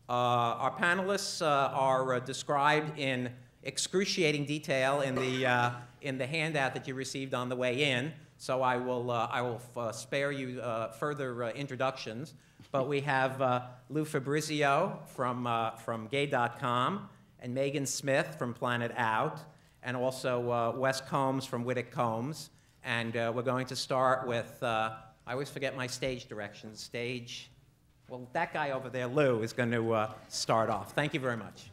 Our panelists are described in excruciating detail in the handout that you received on the way in, so I will spare you further introductions. But we have Lou Fabrizio from Gay.com, and Megan Smith from Planet Out, and also Wes Combs from Whittick Combs. And we're going to start with, I always forget my stage directions. Well, that guy over there, Lou, is going to start off. Thank you very much.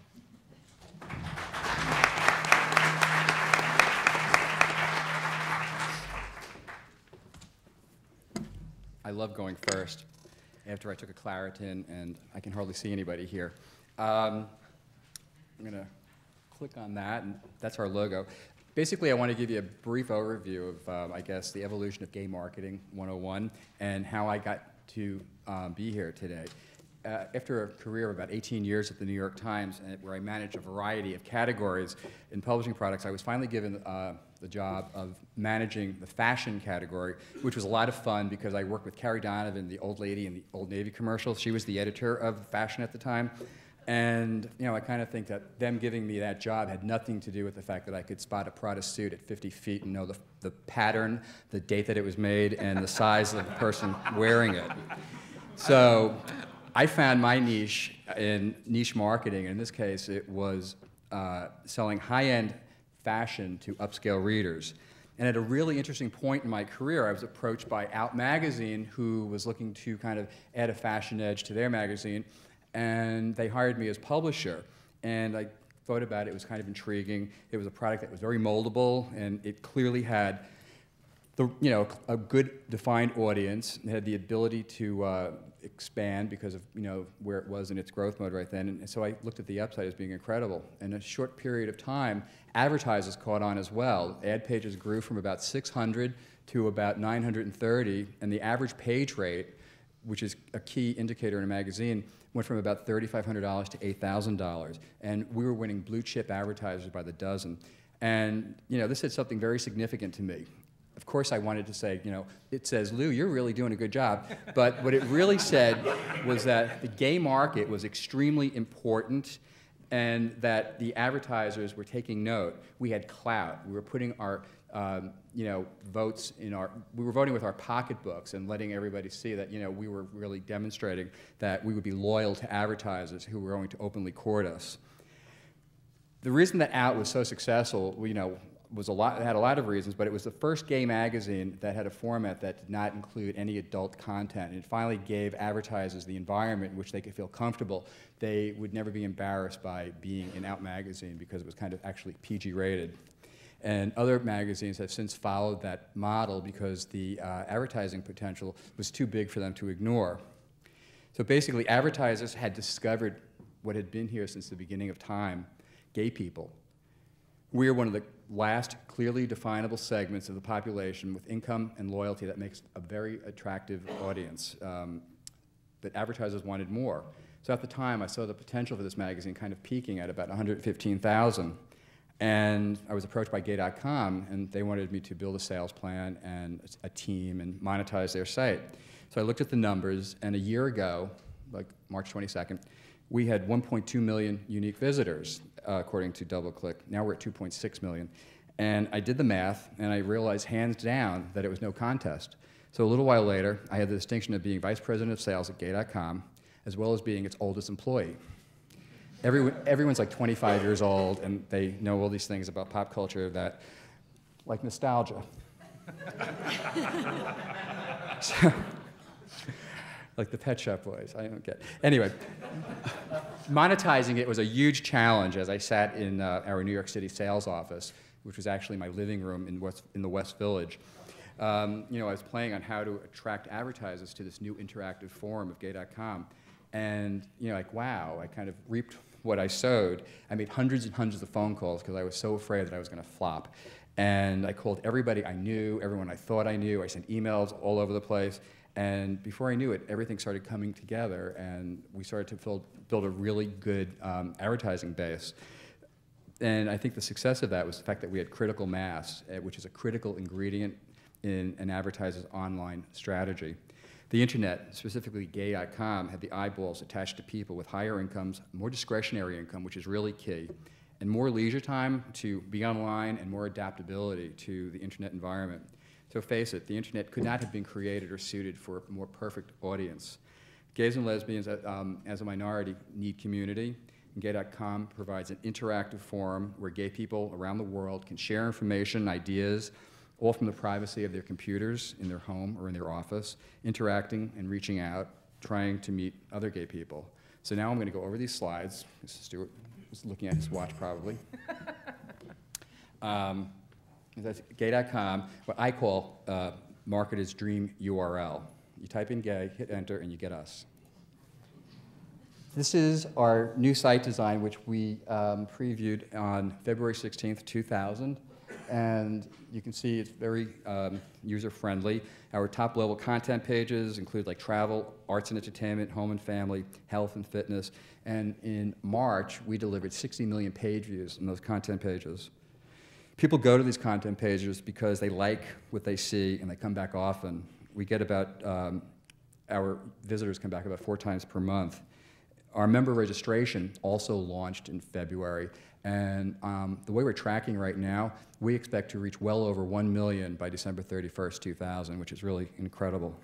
I love going first after I took a Claritin, and I can hardly see anybody here. I'm going to click on that, and that's our logo. Basically, I want to give you a brief overview of, I guess, the evolution of gay marketing 101 and how I got to be here today. After a career of about 18 years at the New York Times, where I managed a variety of categories in publishing products, I was finally given the job of managing the fashion category, which was a lot of fun because I worked with Carrie Donovan, the old lady in the Old Navy commercials. She was the editor of fashion at the time. And I kind of think that them giving me that job had nothing to do with the fact that I could spot a Prada suit at 50 feet and know the pattern, the date that it was made, and the size of the person wearing it. So I found my niche in niche marketing. In this case, it was selling high-end fashion to upscale readers. And at a really interesting point in my career, I was approached by Out Magazine, who was looking to kind of add a fashion edge to their magazine. And they hired me as publisher. And I thought about it. It was kind of intriguing. It was a product that was very moldable, and it clearly had a good defined audience. It had the ability to expand because of where it was in its growth mode right then. And so I looked at the upside as being incredible. In a short period of time, advertisers caught on as well. Ad pages grew from about 600 to about 930, and the average page rate, which is a key indicator in a magazine, went from about $3,500 to $8,000. And we were winning blue chip advertisers by the dozen. And this said something very significant to me. Of course, I wanted to say, it says, Lou, you're really doing a good job. But what it really said was that the gay market was extremely important and that the advertisers were taking note. We had clout. We were putting our votes in we were voting with our pocketbooks and letting everybody see that, we were really demonstrating that we would be loyal to advertisers who were going to openly court us. The reason that Out was so successful, it had a lot of reasons, but it was the first gay magazine that had a format that did not include any adult content. And it finally gave advertisers the environment in which they could feel comfortable. They would never be embarrassed by being in Out magazine because it was kind of actually PG rated. And other magazines have since followed that model because the advertising potential was too big for them to ignore. So basically, advertisers had discovered what had been here since the beginning of time, gay people. We are one of the last clearly definable segments of the population with income and loyalty that makes a very attractive audience that advertisers wanted more. So at the time, I saw the potential for this magazine kind of peaking at about 115,000. And I was approached by Gay.com, and they wanted me to build a sales plan and a team and monetize their site. So I looked at the numbers, and a year ago, like March 22nd, we had 1.2 million unique visitors, according to DoubleClick. Now we're at 2.6 million. And I did the math, and I realized hands down that it was no contest. So a little while later, I had the distinction of being vice president of sales at Gay.com, as well as being its oldest employee. Everyone's like 25 years old, and they know all these things about pop culture that, like nostalgia. So, like the Pet Shop Boys, I don't get it. Anyway, monetizing it was a huge challenge as I sat in our New York City sales office, which was actually my living room in the West Village. I was planning on how to attract advertisers to this new interactive forum of Gay.com. And, wow, I kind of reaped what I sowed. I made hundreds and hundreds of phone calls because I was so afraid that I was going to flop. And I called everybody I knew, everyone I thought I knew. I sent emails all over the place. And before I knew it, everything started coming together, and we started to build a really good advertising base. And I think the success of that was the fact that we had critical mass, which is a critical ingredient in an advertiser's online strategy. The internet, specifically gay.com, had the eyeballs attached to people with higher incomes, more discretionary income, which is really key, and more leisure time to be online and more adaptability to the internet environment. So face it, the internet could not have been created or suited for a more perfect audience. Gays and lesbians, as a minority, need community, and gay.com provides an interactive forum where gay people around the world can share information, ideas, all from the privacy of their computers in their home or in their office, interacting and reaching out, trying to meet other gay people. So now I'm going to go over these slides. Mr. Stewart is looking at his watch probably. That's gay.com, what I call marketer's dream URL. You type in gay, hit enter, and you get us. This is our new site design, which we previewed on February 16th, 2000. And you can see it's very user-friendly. Our top-level content pages include like travel, arts and entertainment, home and family, health and fitness. And in March, we delivered 60 million page views on those content pages. People go to these content pages because they like what they see and they come back often. We get about, our visitors come back about 4 times per month. Our member registration also launched in February, and the way we're tracking right now, we expect to reach well over 1 million by December 31st, 2000, which is really incredible.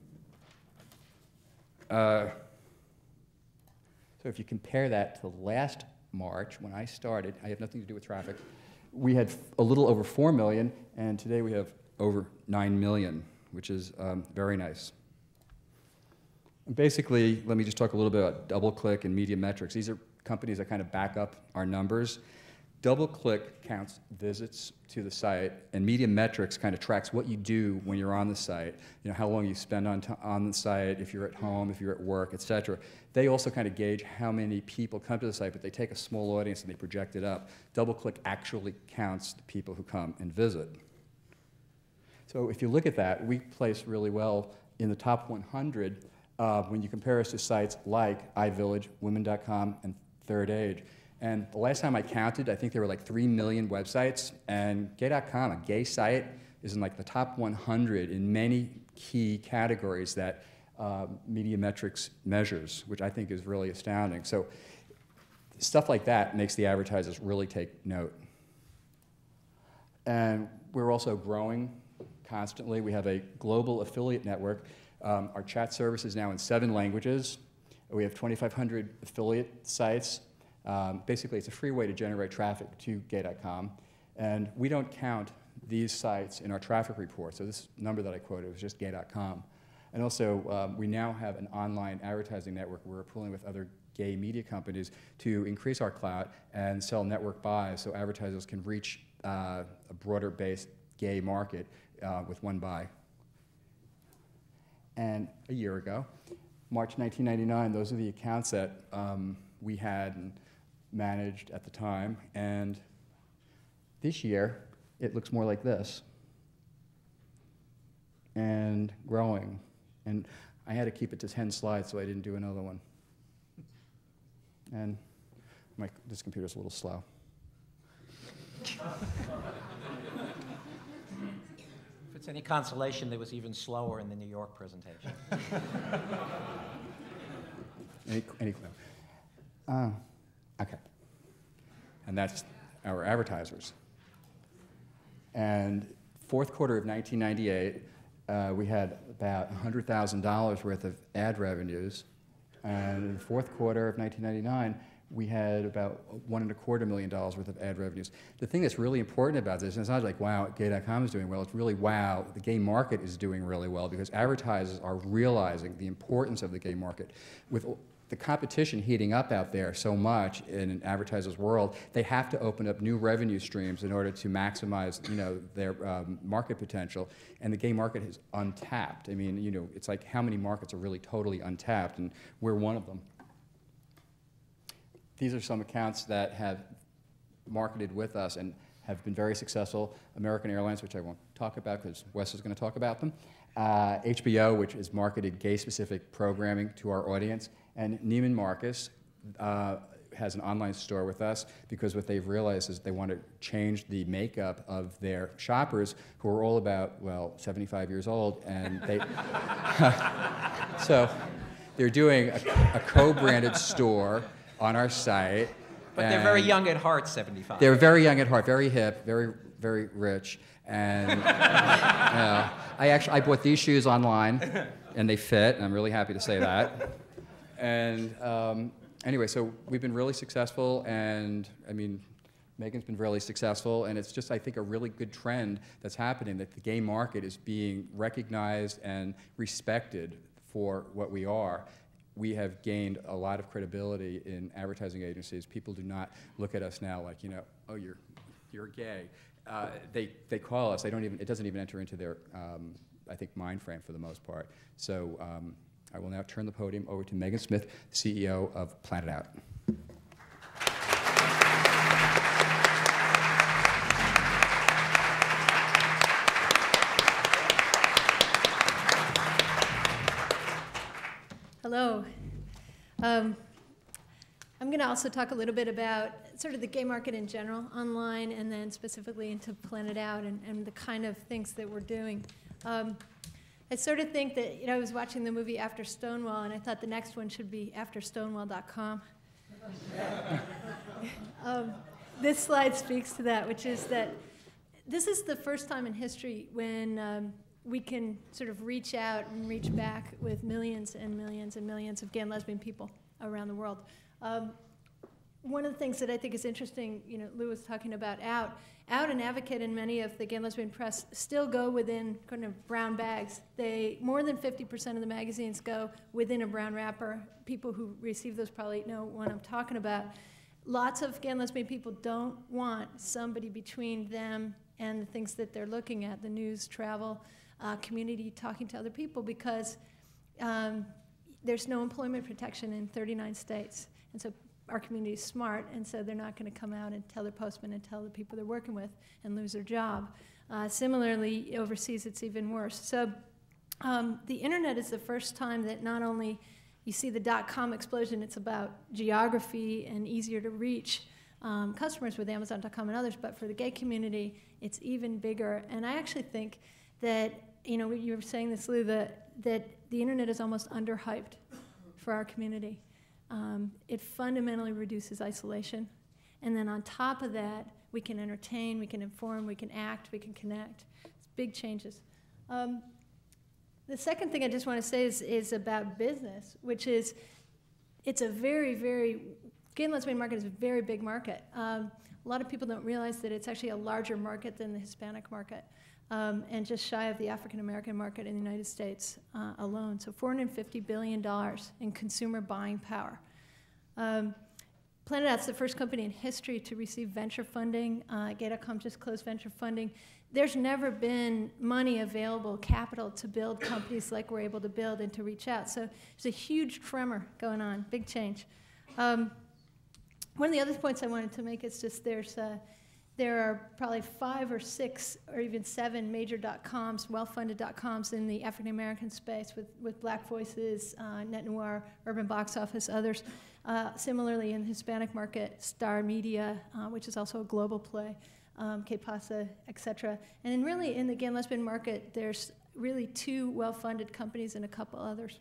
So if you compare that to last March, when I started, I have nothing to do with traffic, we had a little over 4 million, and today we have over 9 million, which is very nice. Basically, let me just talk a little bit about DoubleClick and Media Metrics. These are companies that kind of back up our numbers. DoubleClick counts visits to the site, and Media Metrics kind of tracks what you do when you're on the site. You know, how long you spend on the site, if you're at home, if you're at work, et cetera. They also kind of gauge how many people come to the site, but they take a small audience and they project it up. DoubleClick actually counts the people who come and visit. So if you look at that, we place really well in the top 100 when you compare us to sites like iVillage, Women.com, and Third Age. And the last time I counted, I think there were like 3 million websites, and gay.com, a gay site, is in like the top 100 in many key categories that Media Metrics measures, which I think is really astounding. So stuff like that makes the advertisers really take note. And we're also growing constantly. We have a global affiliate network. Our chat service is now in 7 languages. We have 2,500 affiliate sites. Basically, it's a free way to generate traffic to gay.com. And we don't count these sites in our traffic report. So this number that I quoted was just gay.com. And also, we now have an online advertising network where we're pooling with other gay media companies to increase our clout and sell network buys so advertisers can reach a broader-based gay market with one buy. And a year ago, March 1999, those are the accounts that we had and managed at the time. And this year, it looks more like this. And growing. And I had to keep it to 10 slides, so I didn't do another one. And this computer's a little slow. If it's any consolation, it was even slower in the New York presentation. Okay. And that's our advertisers. And fourth quarter of 1998, we had about $100,000 worth of ad revenues. And in the fourth quarter of 1999, we had about $1.25 million worth of ad revenues. The thing that's really important about this, and it's not like, wow, gay.com is doing well, it's really, wow, the gay market is doing really well because advertisers are realizing the importance of the gay market. With the competition heating up out there so much in an advertiser's world, they have to open up new revenue streams in order to maximize, their market potential. And the gay market is untapped. I mean, it's like how many markets are really totally untapped, and we're one of them. These are some accounts that have marketed with us and have been very successful. American Airlines, which I won't talk about because Wes is going to talk about them. HBO, which has marketed gay-specific programming to our audience. And Neiman Marcus has an online store with us because what they've realized is they want to change the makeup of their shoppers who are all about, well, 75 years old, and they so they're doing a co-branded store on our site. But they're very young at heart, 75. They're very young at heart, very hip, very, very rich. And you know, I bought these shoes online, and they fit, and I'm really happy to say that. And anyway, so we've been really successful, and I mean, Megan's been really successful, and it's just, I think, a really good trend that's happening, that the gay market is being recognized and respected for what we are. We have gained a lot of credibility in advertising agencies. People do not look at us now like, you know, oh, you're gay. They call us. They don't even. It doesn't even enter into their, I think, mind frame for the most part. So I will now turn the podium over to Megan Smith, CEO of Planet Out. Hello. I'm going to also talk a little bit about sort of the gay market in general, online, and then specifically into Planet Out and the kind of things that we're doing. I sort of think that, you know, I was watching the movie After Stonewall, and I thought the next one should be afterstonewall.com. This slide speaks to that, which is that this is the first time in history when we can sort of reach out and reach back with millions and millions and millions of gay and lesbian people around the world. One of the things that I think is interesting, you know, Lou was talking about Out and Advocate and many of the gay and lesbian press still go within kind of brown bags. More than 50% of the magazines go within a brown wrapper. People who receive those probably know what I'm talking about. Lots of gay and lesbian people don't want somebody between them and the things that they're looking at, the news, travel, community, talking to other people, because there's no employment protection in 39 states. And so our community is smart, and so they're not going to come out and tell their postman and tell the people they're working with and lose their job. Similarly, overseas, it's even worse. So the internet is the first time that not only you see the .com explosion, it's about geography and easier to reach customers with Amazon.com and others, but for the gay community, it's even bigger. And I actually think that, you know, you were saying this, Lou, that the internet is almost underhyped for our community. It fundamentally reduces isolation. And then on top of that, we can entertain, we can inform, we can act, we can connect. It's big changes. The second thing I just want to say is about business, which is it's a very, very, gay and lesbian market is a very big market. A lot of people don't realize that it's actually a larger market than the Hispanic market. And just shy of the African-American market in the United States alone. So $450 billion in consumer buying power. Planet Out's the first company in history to receive venture funding. Gay.com just closed venture funding. There's never been money available, capital, to build companies like we're able to build and to reach out. So there's a huge tremor going on, big change. One of the other points I wanted to make is just there are probably 5 or 6 or even 7 major .coms, well-funded .coms in the African-American space with Black Voices, Net Noir, Urban Box Office, others. Similarly, in the Hispanic market, Star Media, which is also a global play, Que Pasa, et cetera. And then really in the gay and lesbian market, there's really 2 well-funded companies and a couple others.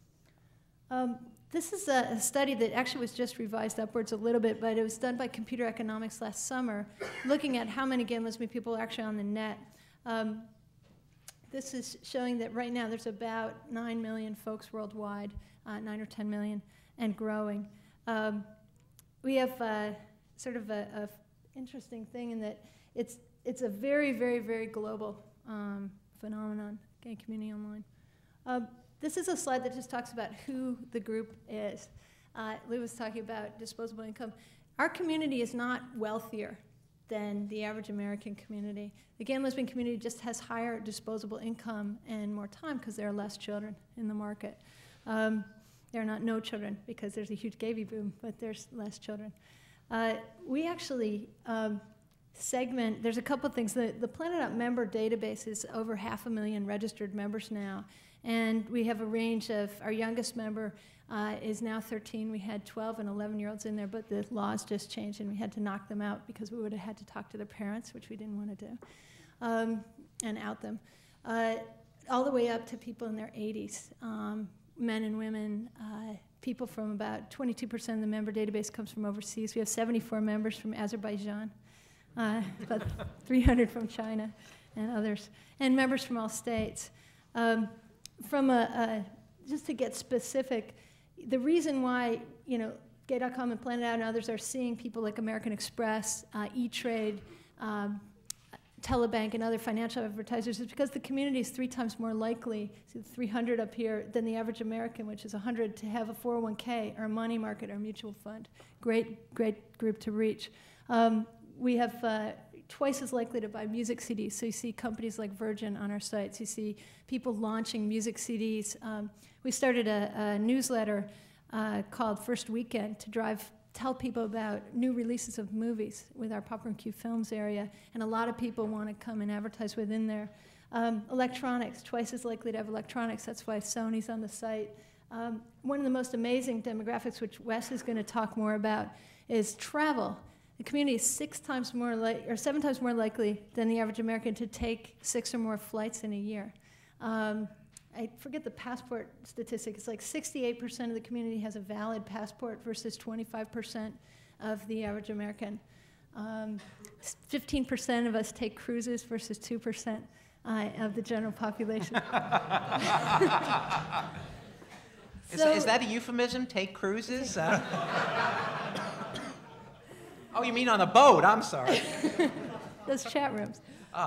This is a study that actually was just revised upwards a little bit, but it was done by Computer Economics last summer, looking at how many gay and lesbian people are actually on the net. This is showing that right now there's about 9 million folks worldwide, 9 or 10 million, and growing. We have sort of a interesting thing in that it's a very, very, very global phenomenon, gay community online. This is a slide that just talks about who the group is. Lou was talking about disposable income. Our community is not wealthier than the average American community. The gay and lesbian community just has higher disposable income and more time because there are less children in the market. There are not no children because there's a huge baby boom, but there's less children. We actually segment, there's a couple things. The Planet Out member database is over 500,000 registered members now. And we have a range of, our youngest member is now 13. We had 12 and 11-year-olds in there, but the laws just changed, and we had to knock them out because we would have had to talk to their parents, which we didn't want to do, and out them. All the way up to people in their 80s, men and women, people from about 22% of the member database comes from overseas. We have 74 members from Azerbaijan, about 300 from China and others, and members from all states. Just to get specific, the reason why, Gay.com and Planet Out and others are seeing people like American Express, E-Trade, Telebank, and other financial advertisers is because the community is 3 times more likely, see the 300 up here, than the average American, which is 100, to have a 401k or a money market or a mutual fund. Great group to reach. We have twice as likely to buy music CDs. So you see companies like Virgin on our sites. You see people launching music CDs. We started a newsletter called First Weekend to tell people about new releases of movies with our Popcorn Q Films area, and a lot of people want to come and advertise within there. Electronics, twice as likely to have electronics. That's why Sony's on the site. One of the most amazing demographics, which Wes is going to talk more about, is travel. The community is 7 times more likely than the average American to take 6 or more flights in a year. I forget the passport statistic. It's like 68% of the community has a valid passport versus 25% of the average American. 15% of us take cruises versus 2% of the general population. Is that a euphemism, take cruises? Oh, you mean on a boat? I'm sorry. Those chat rooms.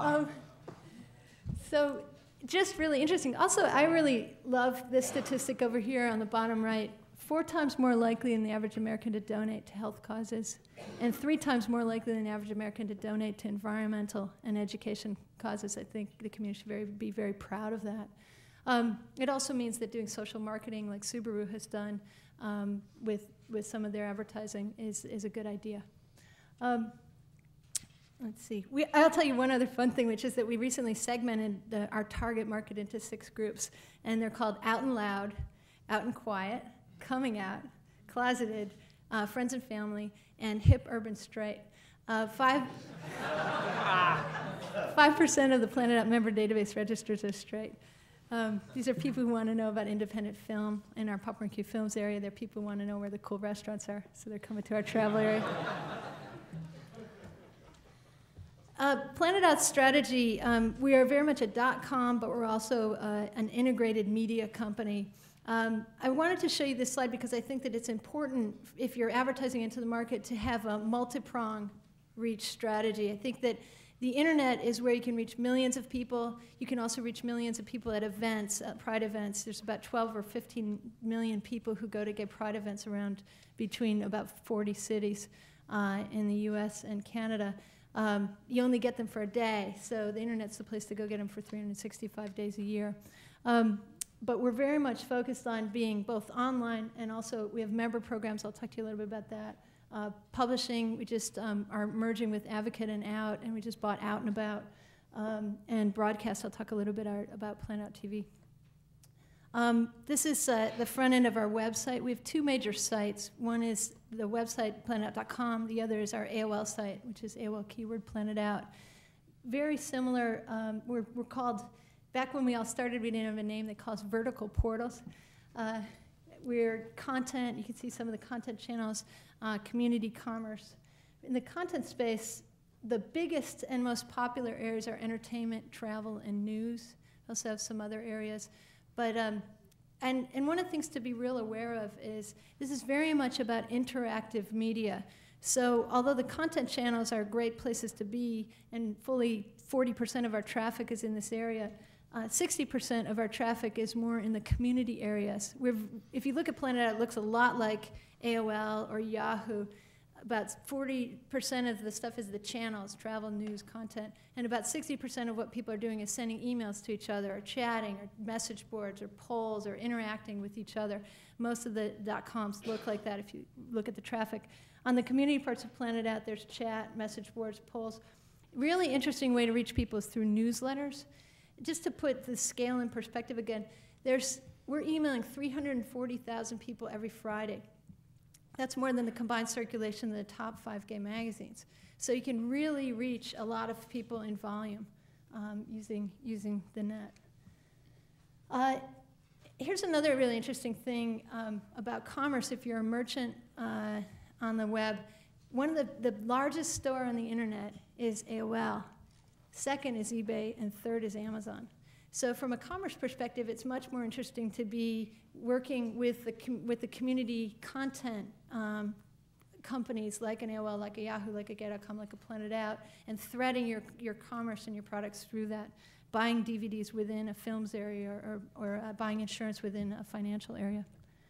So just really interesting. Also, I really love this statistic over here on the bottom right. 4 times more likely than the average American to donate to health causes, and 3 times more likely than the average American to donate to environmental and education causes. I think the community should be very proud of that. It also means that doing social marketing like Subaru has done with some of their advertising is a good idea. Let's see. I'll tell you one other fun thing, which is that we recently segmented our target market into 6 groups, and they're called Out and Loud, Out and Quiet, Coming Out, Closeted, Friends and Family, and Hip Urban Straight. 5% of the Planet Out member database registers are straight. These are people who want to know about independent film in our Popcorn Q Films area. They're people who want to know where the cool restaurants are, so they're coming to our travel area. Planet Out's strategy, we are very much a .com, but we're also an integrated media company. I wanted to show you this slide because I think that it's important, if you're advertising into the market, to have a multi-prong reach strategy. I think that the internet is where you can reach millions of people. You can also reach millions of people at events, pride events. There's about 12 or 15 million people who go to gay pride events around between about 40 cities in the US and Canada. You only get them for a day, so the internet's the place to go get them for 365 days a year. But we're very much focused on being both online, and also we have member programs. I'll talk to you a little bit about that. Publishing, we just are merging with Advocate and Out, and we just bought Out and About. And broadcast, I'll talk a little bit about Planet Out TV. This is the front end of our website. We have 2 major sites. One is the website, planetout.com. The other is our AOL site, which is AOL keyword Planet Out. Very similar. We're called, back when we all started, we didn't have a name. They call us vertical portals. We're content. You can see some of the content channels, community commerce. In the content space, the biggest and most popular areas are entertainment, travel, and news. We also have some other areas. But, and one of the things to be real aware of is this is very much about interactive media. So although the content channels are great places to be, and fully 40% of our traffic is in this area, 60% of our traffic is more in the community areas. If you look at Planet Out, it looks a lot like AOL or Yahoo. About 40% of the stuff is the channels, travel, news, content, and about 60% of what people are doing is sending emails to each other, or chatting, or message boards, or polls, or interacting with each other. Most of the .coms look like that if you look at the traffic. On the community parts of Planet Out, there's chat, message boards, polls. Really interesting way to reach people is through newsletters. Just to put the scale in perspective again, there's we're emailing 340,000 people every Friday. That's more than the combined circulation of the top 5 gay magazines. So you can really reach a lot of people in volume using the net. Here's another really interesting thing about commerce. If you're a merchant on the web, one of the largest store on the internet is AOL. Second is eBay, and third is Amazon. So from a commerce perspective, it's much more interesting to be working with the community content companies like an AOL, like a Yahoo, like a Gay.com, like a Planet Out, and threading your commerce and your products through that, buying DVDs within a films area or buying insurance within a financial area.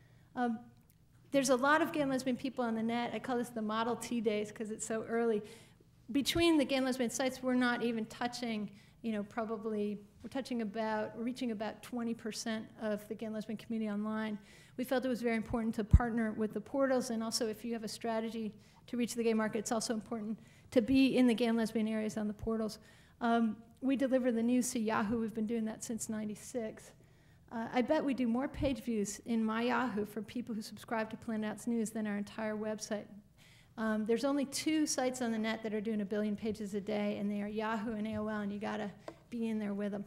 There's a lot of gay and lesbian people on the net. I call this the Model T days because it's so early. Between the gay and lesbian sites, we're not even touching, probably, we're reaching about 20% of the gay and lesbian community online. We felt it was very important to partner with the portals, and also if you have a strategy to reach the gay market, it's also important to be in the gay and lesbian areas on the portals. We deliver the news to Yahoo. We've been doing that since '96. I bet we do more page views in my Yahoo for people who subscribe to Planet Out's news than our entire website. There's only 2 sites on the net that are doing 1 billion pages a day, and they are Yahoo and AOL, and you gotta be in there with them.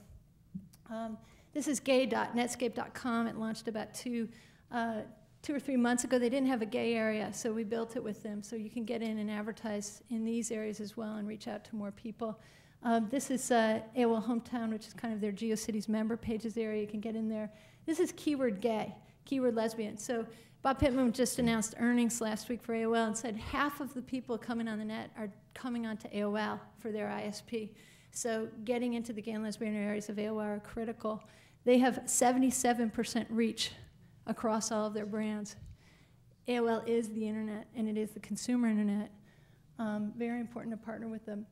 This is gay.netscape.com. It launched about 2 or 3 months ago. They didn't have a gay area, so we built it with them. So you can get in and advertise in these areas as well and reach out to more people. This is AOL Hometown, which is kind of their GeoCities member pages area. You can get in there. This is keyword gay, keyword lesbian. So Bob Pittman just announced earnings last week for AOL and said half of the people coming on the net are coming onto AOL for their ISP. So getting into the gay and lesbian areas of AOL are critical. They have 77% reach across all of their brands. AOL is the internet, and it is the consumer internet. Very important to partner with them.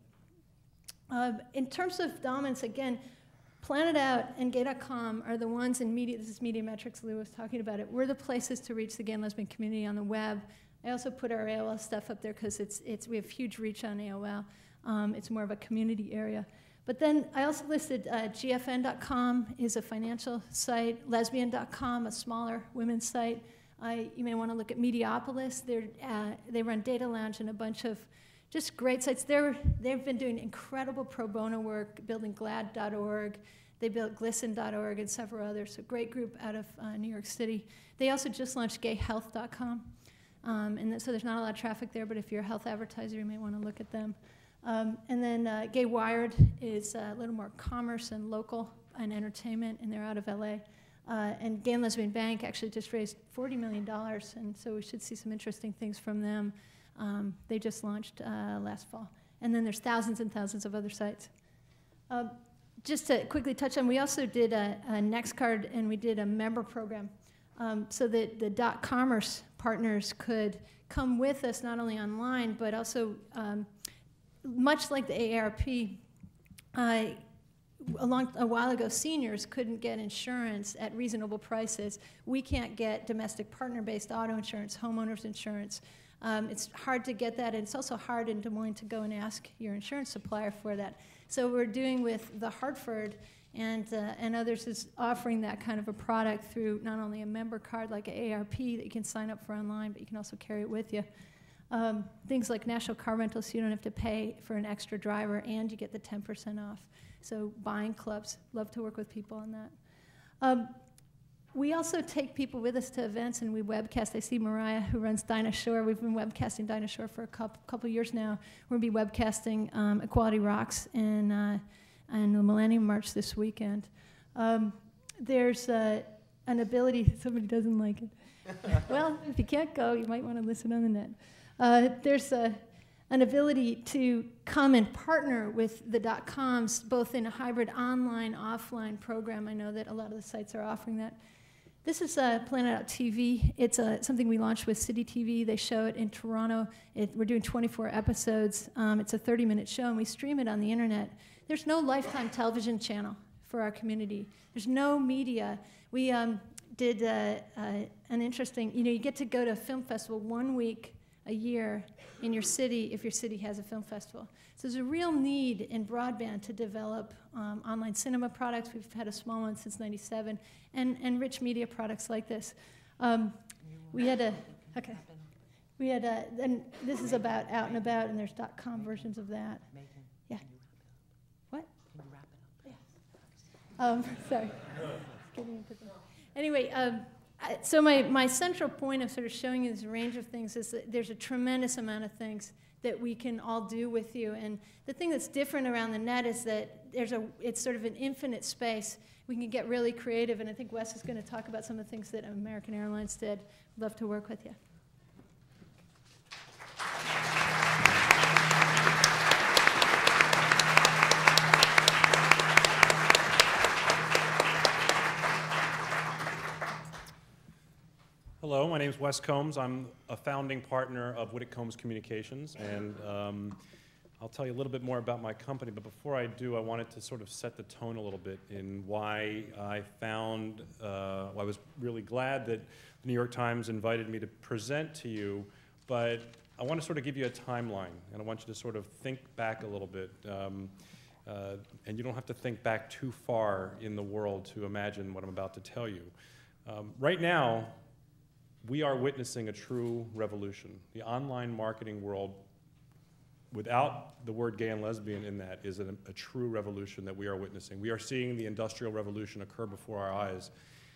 In terms of dominance, again, Planet Out and Gay.com are the ones in media. This is Media Metrics. Lou was talking about it. We're the places to reach the gay and lesbian community on the web. I also put our AOL stuff up there because we have huge reach on AOL. It's more of a community area. But then I also listed GFN.com is a financial site, Lesbian.com, a smaller women's site. You may want to look at Mediopolis. They run Data Lounge and a bunch of just great sites. They've been doing incredible pro bono work, building GLAD.org. They built Glisten.org and several others. A great group out of New York City. They also just launched GayHealth.com. So there's not a lot of traffic there, but if you're a health advertiser, you may want to look at them. And then Gay Wired is a little more commerce and local and entertainment, and they're out of LA. And Gay and Lesbian Bank actually just raised $40 million, and so we should see some interesting things from them. They just launched last fall. And then there's thousands and thousands of other sites. Just to quickly touch on, we also did a NextCard, and we did a member program so that the .commerce partners could come with us not only online, but also much like the AARP, a while ago, seniors couldn't get insurance at reasonable prices. We can't get domestic partner-based auto insurance, homeowners insurance. It's hard to get that, and it's also hard in Des Moines to go and ask your insurance supplier for that. So we're doing with the Hartford and others is offering that kind of a product through not only a member card like AARP that you can sign up for online, but you can also carry it with you. Things like National Car Rental, so you don't have to pay for an extra driver, and you get the 10% off. So buying clubs, love to work with people on that. We also take people with us to events, and we webcast. I see Mariah, who runs Dinah Shore. We've been webcasting Dinah Shore for a couple years now. We're going to be webcasting Equality Rocks and the Millennium March this weekend. There's an ability, somebody doesn't like it. Well, if you can't go, you might want to listen on the net. There's an ability to come and partner with the .coms, both in a hybrid online, offline program. I know that a lot of the sites are offering that. This is Planet Out TV. It's something we launched with City TV. They show it in Toronto. We're doing 24 episodes. It's a 30-minute show, and we stream it on the internet. There's no Lifetime television channel for our community. There's no media. We did an interesting, you get to go to a film festival 1 week a year in your city if your city has a film festival. So there's a real need in broadband to develop online cinema products. We've had a small one since '97, and rich media products like this. We had a, okay. We had a, and this is about Out and About, and there's .com versions of that. Yeah. What? Sorry. Getting into the, anyway, so my central point of sort of showing you this range of things is that there's a tremendous amount of things that we can all do with you. And the thing that's different around the net is that it's sort of an infinite space. We can get really creative, and I think Wes is going to talk about some of the things that American Airlines did. I'd love to work with you. Hello, my name is Wes Combs. I'm a founding partner of Whittick Combs Communications, and I'll tell you a little bit more about my company, but before I do, I wanted to sort of set the tone a little bit in why I found, I was really glad that the New York Times invited me to present to you, but I want to sort of give you a timeline, and I want you to sort of think back a little bit, and you don't have to think back too far in the world to imagine what I'm about to tell you. Right now, we are witnessing a true revolution. The online marketing world, without the word gay and lesbian in that, is a true revolution that we are witnessing. We are seeing the Industrial Revolution occur before our eyes.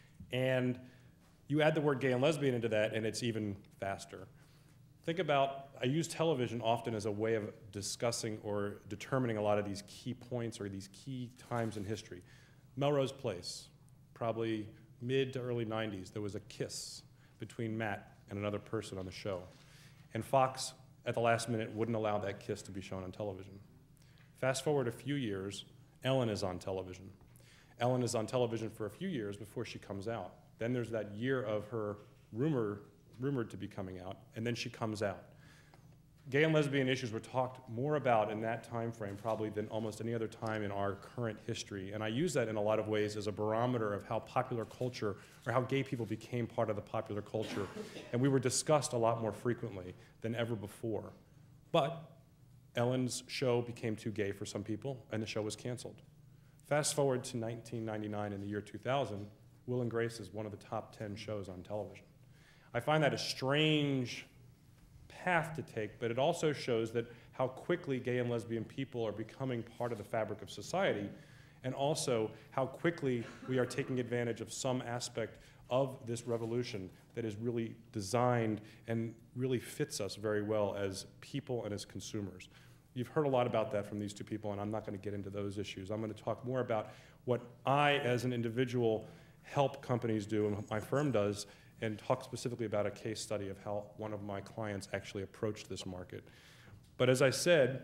And you add the word gay and lesbian into that, and it's even faster. Think about, I use television often as a way of discussing or determining a lot of these key points or these key times in history. Melrose Place, probably mid to early 90s, there was a kiss between Matt and another person on the show. And Fox, at the last minute, wouldn't allow that kiss to be shown on television. Fast forward a few years, Ellen is on television. Ellen is on television for a few years before she comes out. Then there's that year of her rumored to be coming out, and then she comes out. Gay and lesbian issues were talked more about in that time frame probably than almost any other time in our current history. And I use that in a lot of ways as a barometer of how popular culture, or how gay people became part of the popular culture. And we were discussed a lot more frequently than ever before. But Ellen's show became too gay for some people, and the show was canceled. Fast forward to 1999, in the year 2000, Will and Grace is one of the top 10 shows on television. I find that a strange path to take, but it also shows that how quickly gay and lesbian people are becoming part of the fabric of society, and also how quickly we are taking advantage of some aspect of this revolution that is really designed and really fits us very well as people and as consumers. You've heard a lot about that from these two people, and I'm not going to get into those issues. I'm going to talk more about what I, as an individual, help companies do and what my firm does, and talk specifically about a case study of how one of my clients actually approached this market. But as I said,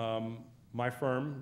my firm,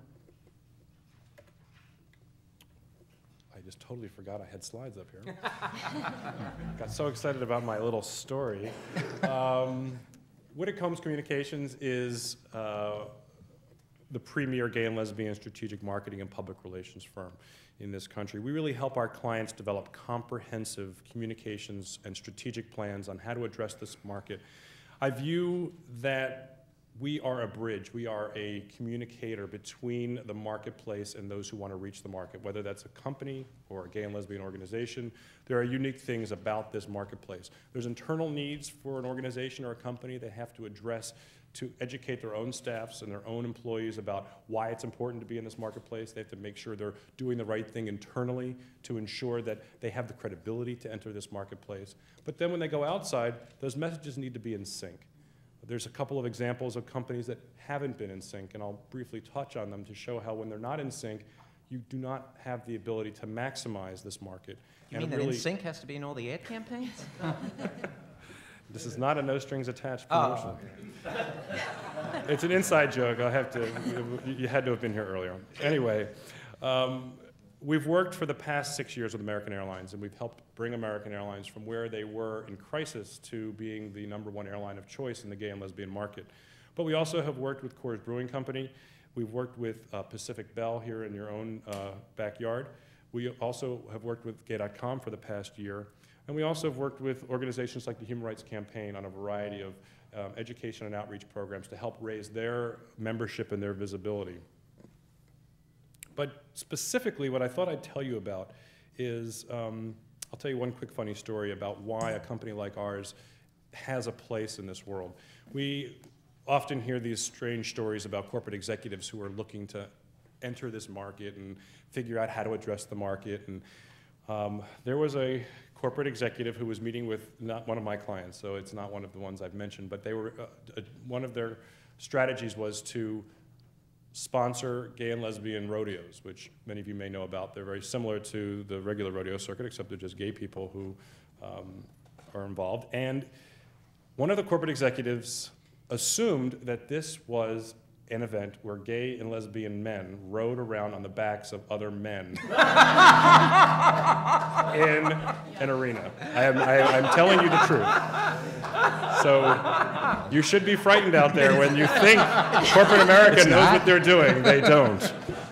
I just totally forgot I had slides up here. Got so excited about my little story. Whittick Combs Communications is the premier gay and lesbian strategic marketing and public relations firm in this country. We really help our clients develop comprehensive communications and strategic plans on how to address this market. I view that we are a bridge. We are a communicator between the marketplace and those who want to reach the market, whether that's a company or a gay and lesbian organization. There are unique things about this marketplace. There's internal needs for an organization or a company they have to address to educate their own staffs and their own employees about why it's important to be in this marketplace. They have to make sure they're doing the right thing internally to ensure that they have the credibility to enter this marketplace. But then when they go outside, those messages need to be in sync. There's a couple of examples of companies that haven't been in sync, and I'll briefly touch on them to show how when they're not in sync, you do not have the ability to maximize this market. You mean that in sync has to be in all the ad campaigns? This is not a no strings attached promotion. Oh. It's an inside joke. I have to. You had to have been here earlier. Anyway, we've worked for the past 6 years with American Airlines, and we've helped bring American Airlines from where they were in crisis to being the #1 airline of choice in the gay and lesbian market. But we also have worked with Coors Brewing Company. We've worked with Pacific Bell here in your own backyard. We also have worked with Gay.com for the past year. And we also have worked with organizations like the Human Rights Campaign on a variety of education and outreach programs to help raise their membership and their visibility. But specifically, what I thought I'd tell you about is, I'll tell you one quick funny story about why a company like ours has a place in this world. We often hear these strange stories about corporate executives who are looking to enter this market and figure out how to address the market. And there was a corporate executive who was meeting with not one of my clients, so it's not one of the ones I've mentioned, but they were, one of their strategies was to sponsor gay and lesbian rodeos, which many of you may know about. They're very similar to the regular rodeo circuit, except they're just gay people who are involved. And one of the corporate executives assumed that this was an event where gay and lesbian men rode around on the backs of other men in an arena. I'm telling you the truth. So you should be frightened out there when you think corporate America knows what they're doing. They don't.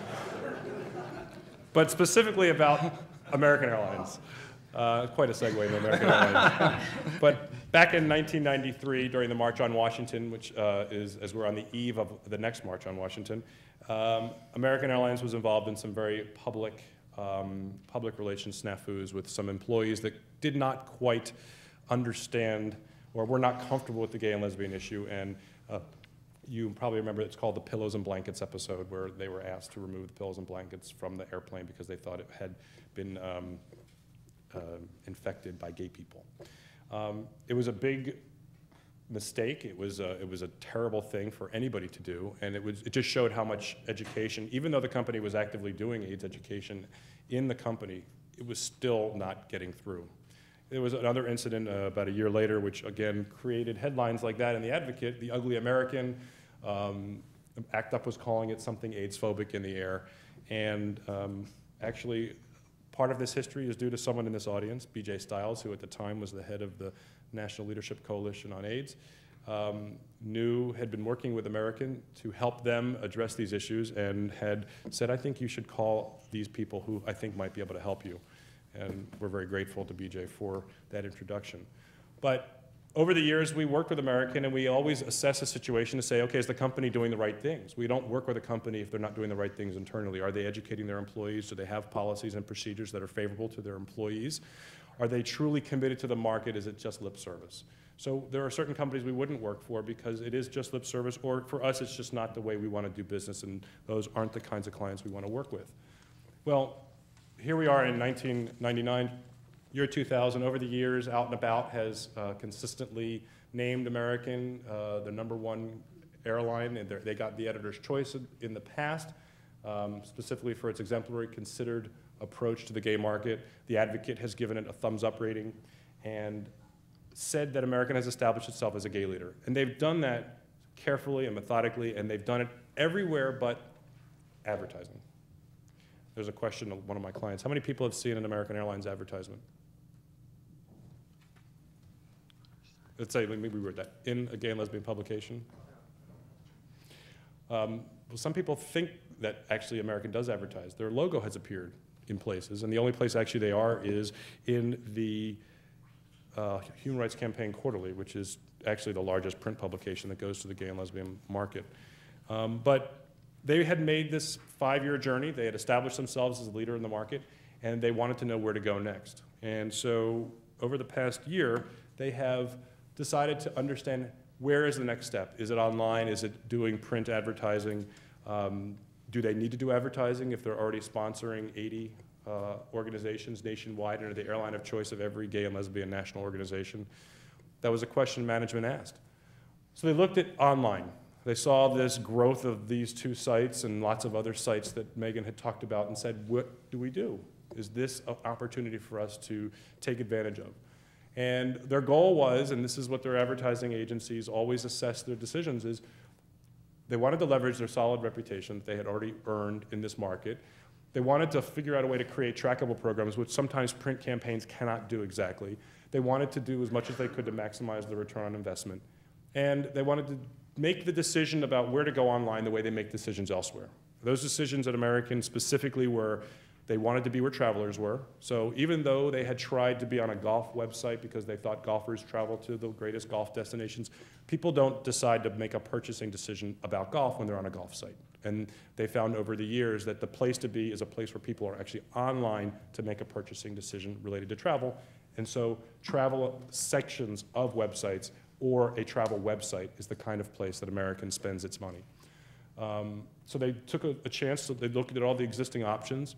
But specifically about American Airlines. Quite a segue to American Airlines. But back in 1993, during the March on Washington, which is, as we're on the eve of the next March on Washington, American Airlines was involved in some very public relations snafus with some employees that did not quite understand or were not comfortable with the gay and lesbian issue. And you probably remember it's called the Pillows and Blankets episode, where they were asked to remove the pillows and blankets from the airplane because they thought it had been infected by gay people. It was a big mistake. It was a terrible thing for anybody to do, and it just showed how much education, even though the company was actively doing AIDS education in the company, it was still not getting through. There was another incident about a year later, which again created headlines like that in The Advocate, The Ugly American. ACT UP was calling it something AIDS-phobic in the air, and actually, part of this history is due to someone in this audience, B.J. Stiles, who at the time was the head of the National Leadership Coalition on AIDS, had been working with American to help them address these issues and had said, I think you should call these people who I think might be able to help you. And we're very grateful to B.J. for that introduction. But over the years, we worked with American, and we always assess a situation to say, okay, is the company doing the right things? We don't work with a company if they're not doing the right things internally. Are they educating their employees? Do they have policies and procedures that are favorable to their employees? Are they truly committed to the market? Is it just lip service? So there are certain companies we wouldn't work for because it is just lip service, or for us, it's just not the way we want to do business, and those aren't the kinds of clients we want to work with. Well, here we are in 1999. Year 2000, over the years, Out and About has consistently named American the #1 airline, and they got the editor's choice in the past, specifically for its exemplary, considered approach to the gay market. The Advocate has given it a thumbs-up rating and said that American has established itself as a gay leader. And they've done that carefully and methodically, and they've done it everywhere but advertising. There's a question of one of my clients. How many people have seen an American Airlines advertisement? Let's say, let me reword that, in a gay and lesbian publication. Well, some people think that actually American does advertise. Their logo has appeared in places, and the only place actually they are is in the Human Rights Campaign Quarterly, which is actually the largest print publication that goes to the gay and lesbian market. But they had made this 5-year journey. They had established themselves as a leader in the market, and they wanted to know where to go next. And so over the past year, they have decided to understand, where is the next step? Is it online? Is it doing print advertising? Do they need to do advertising if they're already sponsoring 80 organizations nationwide and are the airline of choice of every gay and lesbian national organization? That was a question management asked. So they looked at online. They saw this growth of these 2 sites and lots of other sites that Megan had talked about and said, what do we do? Is this an opportunity for us to take advantage of? And their goal was, and this is what their advertising agencies always assess their decisions, is they wanted to leverage their solid reputation that they had already earned in this market. They wanted to figure out a way to create trackable programs, which sometimes print campaigns cannot do exactly. They wanted to do as much as they could to maximize the return on investment. And they wanted to make the decision about where to go online the way they make decisions elsewhere. Those decisions at American specifically were, They wanted to be where travelers were. So even though they had tried to be on a golf website because they thought golfers travel to the greatest golf destinations, people don't decide to make a purchasing decision about golf when they're on a golf site. And they found over the years that the place to be is a place where people are actually online to make a purchasing decision related to travel. And so travel sections of websites or a travel website is the kind of place that American spends its money. So they took a chance, so they looked at all the existing options,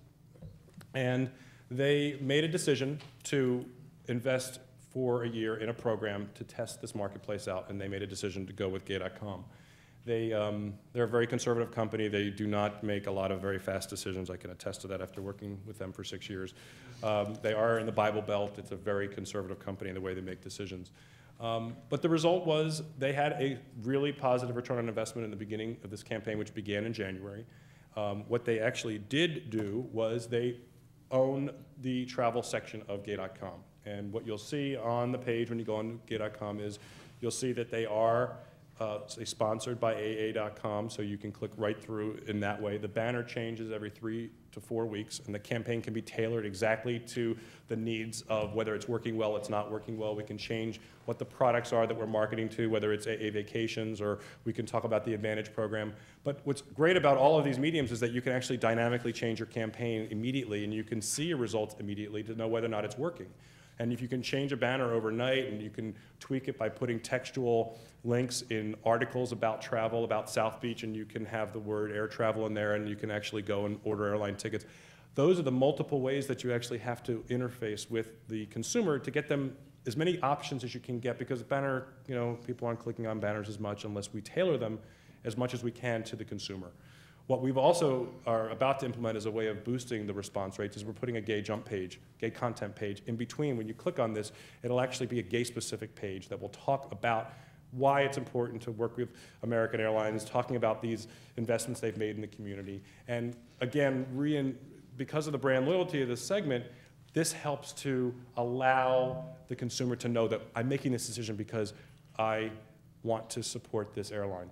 and they made a decision to invest for a year in a program to test this marketplace out, and they made a decision to go with Gay.com. They're a very conservative company. They do not make a lot of very fast decisions. I can attest to that after working with them for 6 years. They are in the Bible Belt. It's a very conservative company in the way they make decisions. But the result was they had a really positive return on investment in the beginning of this campaign, which began in January. What they actually did do was they own the travel section of Gay.com. And what you'll see on the page when you go on Gay.com is you'll see that they are sponsored by AA.com, so you can click right through in that way. The banner changes every 3 to 4 weeks, and the campaign can be tailored exactly to the needs of whether it's working well, it's not working well. We can change what the products are that we're marketing to, whether it's AA Vacations, or we can talk about the Advantage program. But what's great about all of these mediums is that you can actually dynamically change your campaign immediately, and you can see your results immediately to know whether or not it's working. And if you can change a banner overnight, and you can tweak it by putting textual links in articles about travel, about South Beach, and you can have the word air travel in there, and you can actually go and order airline tickets. Those are the multiple ways that you actually have to interface with the consumer to get them as many options as you can get, because banner, people aren't clicking on banners as much unless we tailor them as much as we can to the consumer. What we've also are about to implement as a way of boosting the response rates is we're putting a gay jump page, gay content page in between. When you click on this, it'll actually be a gay-specific page that will talk about why it's important to work with American Airlines, talking about these investments they've made in the community. And again, because of the brand loyalty of this segment, this helps to allow the consumer to know that I'm making this decision because I want to support this airline.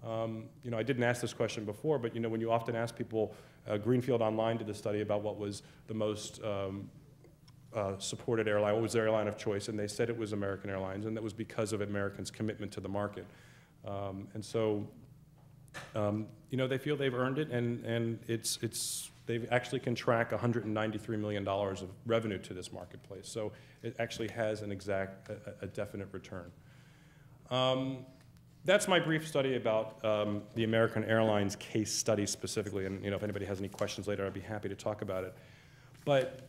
I didn't ask this question before, but when you often ask people, Greenfield Online did a study about what was the most supported airline, what was their airline of choice, and they said it was American Airlines, and that was because of Americans' commitment to the market. And so, they feel they've earned it, and they actually can track $193 million of revenue to this marketplace. So it actually has a definite return. That's my brief study about the American Airlines case study specifically, and if anybody has any questions later, I'd be happy to talk about it. But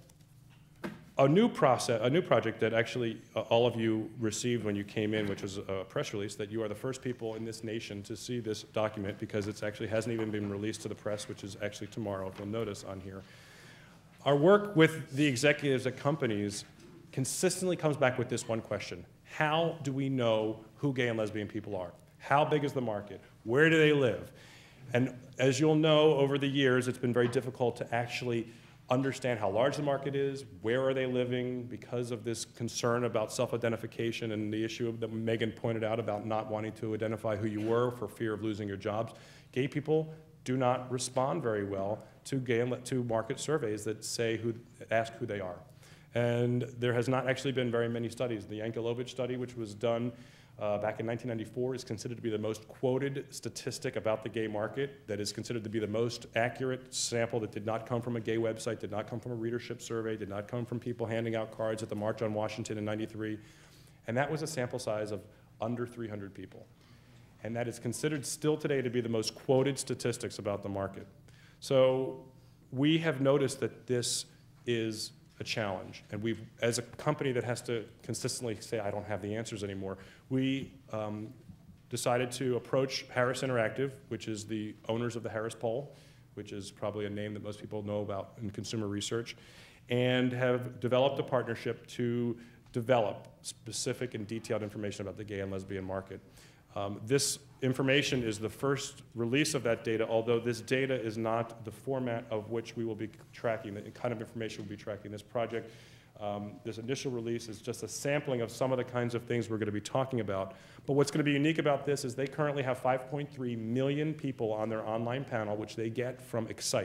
a new project that actually all of you received when you came in, which was a press release, that you are the first people in this nation to see this document, because it actually hasn't even been released to the press, which is actually tomorrow, if you'll notice on here. Our work with the executives at companies consistently comes back with this one question: how do we know who gay and lesbian people are? How big is the market? Where do they live? And as you'll know, over the years, it's been very difficult to actually understand how large the market is, where are they living, because of this concern about self-identification and the issue that Megan pointed out about not wanting to identify who you were for fear of losing your jobs. Gay people do not respond very well to market surveys that ask who they are. And there has not actually been very many studies. The Yankelovich study, which was done back in 1994, is considered to be the most quoted statistic about the gay market, that is considered to be the most accurate sample, that did not come from a gay website, did not come from a readership survey, did not come from people handing out cards at the March on Washington in '93. And that was a sample size of under 300 people. And that is considered still today to be the most quoted statistics about the market. So we have noticed that this is a challenge. And we've, as a company that has to consistently say, I don't have the answers anymore, we decided to approach Harris Interactive, which is the owners of the Harris Poll, which is probably a name that most people know about in consumer research, and have developed a partnership to develop specific and detailed information about the gay and lesbian market. This information is the first release of that data, although this data is not the format of which we will be tracking, the kind of information we'll be tracking. This project, this initial release is just a sampling of some of the kinds of things we're going to be talking about. But what's going to be unique about this is they currently have 5.3 million people on their online panel, which they get from Excite,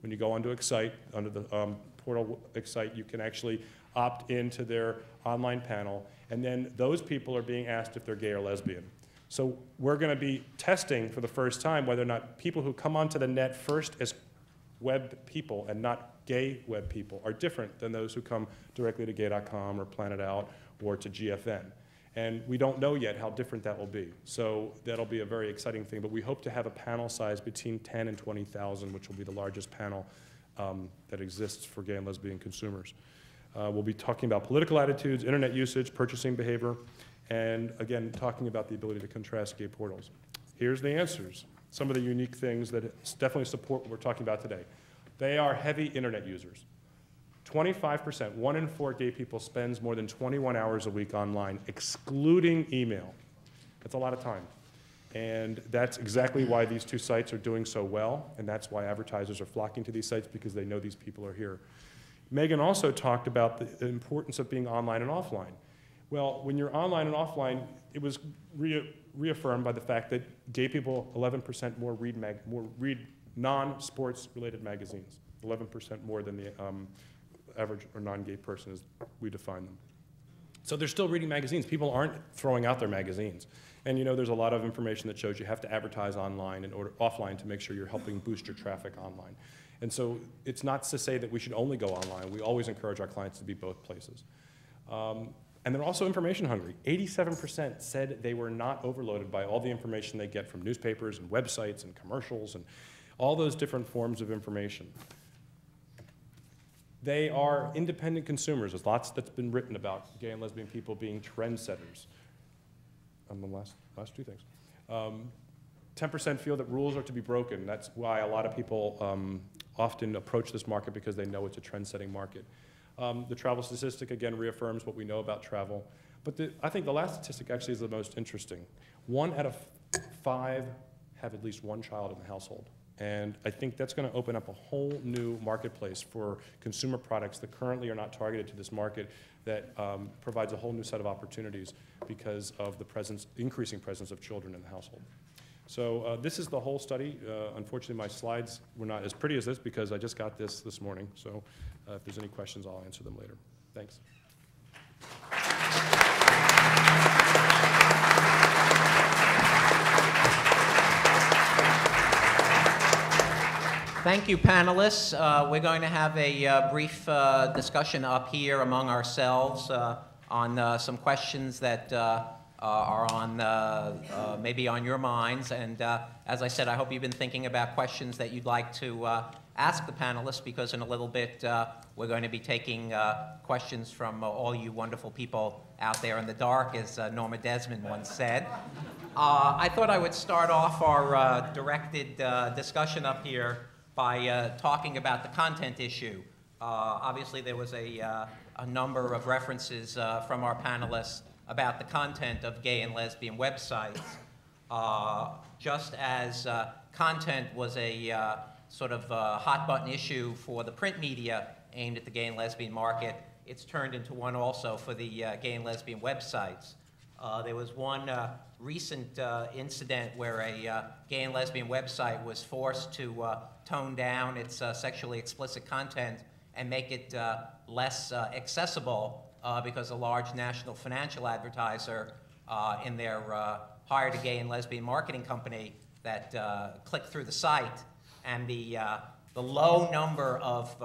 When you go onto Excite, under the portal Excite, you can actually opt into their online panel, and then those people are being asked if they're gay or lesbian. So we're going to be testing for the first time whether or not people who come onto the net first as web people and not gay web people are different than those who come directly to gay.com or Planet Out or to GFN. And we don't know yet how different that will be. So that'll be a very exciting thing. But we hope to have a panel size between 10 and 20,000, which will be the largest panel that exists for gay and lesbian consumers. We'll be talking about political attitudes, internet usage, purchasing behavior, and again, talking about the ability to contrast gay portals. Here's the answers. Some of the unique things that definitely support what we're talking about today. They are heavy internet users. 25%, 1 in 4 gay people spends more than 21 hours a week online, excluding email. That's a lot of time. And that's exactly why these two sites are doing so well, and that's why advertisers are flocking to these sites, because they know these people are here. Megan also talked about the importance of being online and offline. Well, when you're online and offline, it was reaffirmed by the fact that gay people 11% more read non-sports related magazines, 11% more than the average or non-gay person as we define them. So they're still reading magazines. People aren't throwing out their magazines. And you know, there's a lot of information that shows you have to advertise online in order, offline, to make sure you're helping boost your traffic online. And so it's not to say that we should only go online. We always encourage our clients to be both places. And they're also information hungry. 87% said they were not overloaded by all the information they get from newspapers and websites and commercials and all those different forms of information. They are independent consumers. There's lots that's been written about gay and lesbian people being trendsetters. The last two things. 10% feel that rules are to be broken. That's why a lot of people often approach this market, because they know it's a trend-setting market. The travel statistic, again, reaffirms what we know about travel. But I think the last statistic actually is the most interesting. 1 out of 5 have at least one child in the household. And I think that's going to open up a whole new marketplace for consumer products that currently are not targeted to this market, that provides a whole new set of opportunities because of the increasing presence of children in the household. So this is the whole study. Unfortunately, my slides were not as pretty as this because I just got this morning. So if there's any questions, I'll answer them later. Thanks. Thank you, panelists. We're going to have a brief discussion up here among ourselves on some questions that are on maybe on your minds. And as I said, I hope you've been thinking about questions that you'd like to ask the panelists, because in a little bit we're going to be taking questions from all you wonderful people out there in the dark, as Norma Desmond once said. I thought I would start off our directed discussion up here by talking about the content issue. Obviously, there was a number of references from our panelists about the content of gay and lesbian websites. Just as content was a sort of hot-button issue for the print media aimed at the gay and lesbian market, it's turned into one also for the gay and lesbian websites. There was one recent incident where a gay and lesbian website was forced to tone down its sexually explicit content and make it less accessible because a large national financial advertiser in their hired a gay and lesbian marketing company that clicked through the site, and the low number of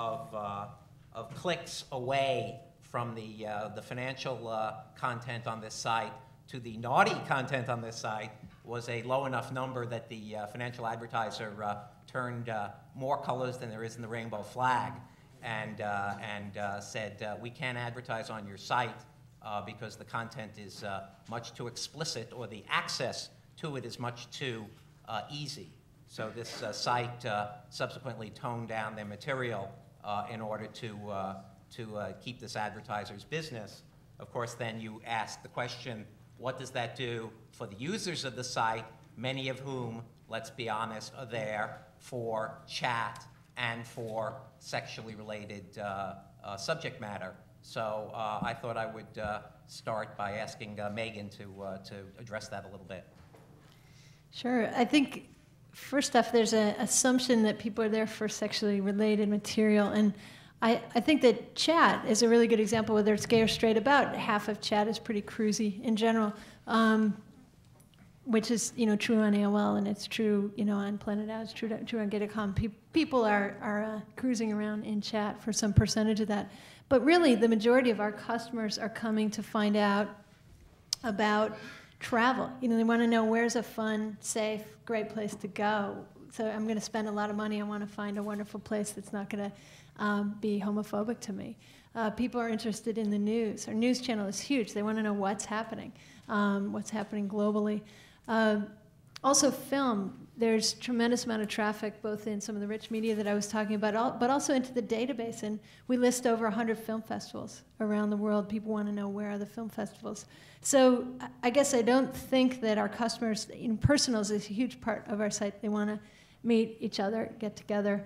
clicks away from the financial content on this site to the naughty content on this site was a low enough number that the financial advertiser turned more colors than there is in the rainbow flag, and said, we can't advertise on your site because the content is much too explicit, or the access to it is much too easy. So this site subsequently toned down their material in order to keep this advertiser's business. Of course, then you ask the question, what does that do for the users of the site, many of whom, let's be honest, are there for chat and for sexually related subject matter? So I thought I would start by asking Megan to address that a little bit. Sure. I think first off, there's an assumption that people are there for sexually related material, and I think that chat is a really good example, whether it's gay or straight. About half of chat is pretty cruisy in general, which is true on AOL, and it's true on Planet Out. It's true on Gay.com. People are cruising around in chat for some percentage of that, but really the majority of our customers are coming to find out about travel. They want to know where's a fun, safe, great place to go. So I'm going to spend a lot of money. I want to find a wonderful place that's not going to be homophobic to me. People are interested in the news. Our news channel is huge. They want to know what's happening globally. Also film. There's tremendous amount of traffic both in some of the rich media that I was talking about, but also into the database. And we list over 100 film festivals around the world. People want to know where are the film festivals. So I guess I don't think that our customers, personals is a huge part of our site. They want to meet each other, get together.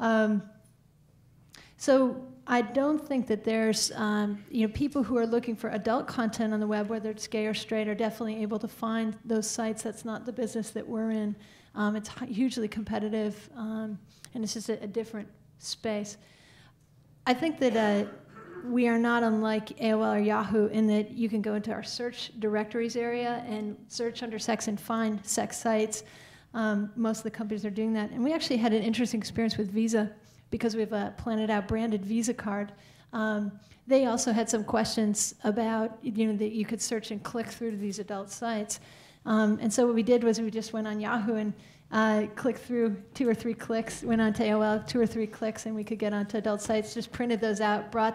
So I don't think that there's, people who are looking for adult content on the web, whether it's gay or straight, are definitely able to find those sites. That's not the business that we're in. It's hugely competitive, and it's just a different space. I think that we are not unlike AOL or Yahoo in that you can go into our search directories area and search under sex and find sex sites. Most of the companies are doing that. And we actually had an interesting experience with Visa because we have a Planet Out branded Visa card. They also had some questions about, that you could search and click through to these adult sites. And so what we did was we just went on Yahoo and clicked through 2 or 3 clicks, went on to AOL, 2 or 3 clicks, and we could get onto adult sites, just printed those out, brought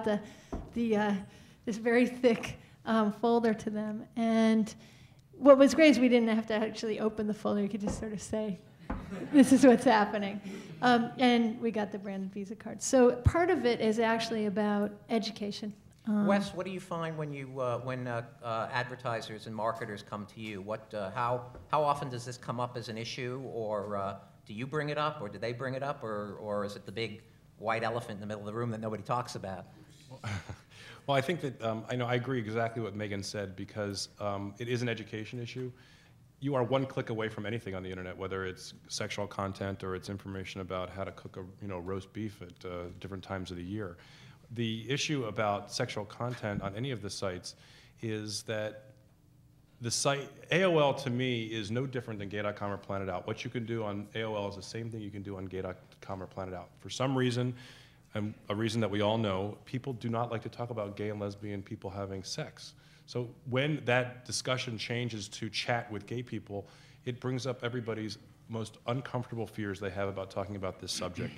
this very thick folder to them. And what was great is we didn't have to actually open the folder. You could just sort of say, this is what's happening. And we got the branded Visa card. So part of it is actually about education. Wes, what do you find when advertisers and marketers come to you? How often does this come up as an issue, or do you bring it up, or do they bring it up, or is it the big white elephant in the middle of the room that nobody talks about? Well, I think that I agree exactly what Megan said, because it is an education issue. You are one click away from anything on the internet, whether it's sexual content or it's information about how to cook a roast beef at different times of the year. The issue about sexual content on any of the sites is that the site, AOL to me, is no different than Gay.com or Planet Out. What you can do on AOL is the same thing you can do on Gay.com or Planet Out. For some reason, and a reason that we all know, people do not like to talk about gay and lesbian people having sex. So when that discussion changes to chat with gay people, it brings up everybody's most uncomfortable fears they have about talking about this subject.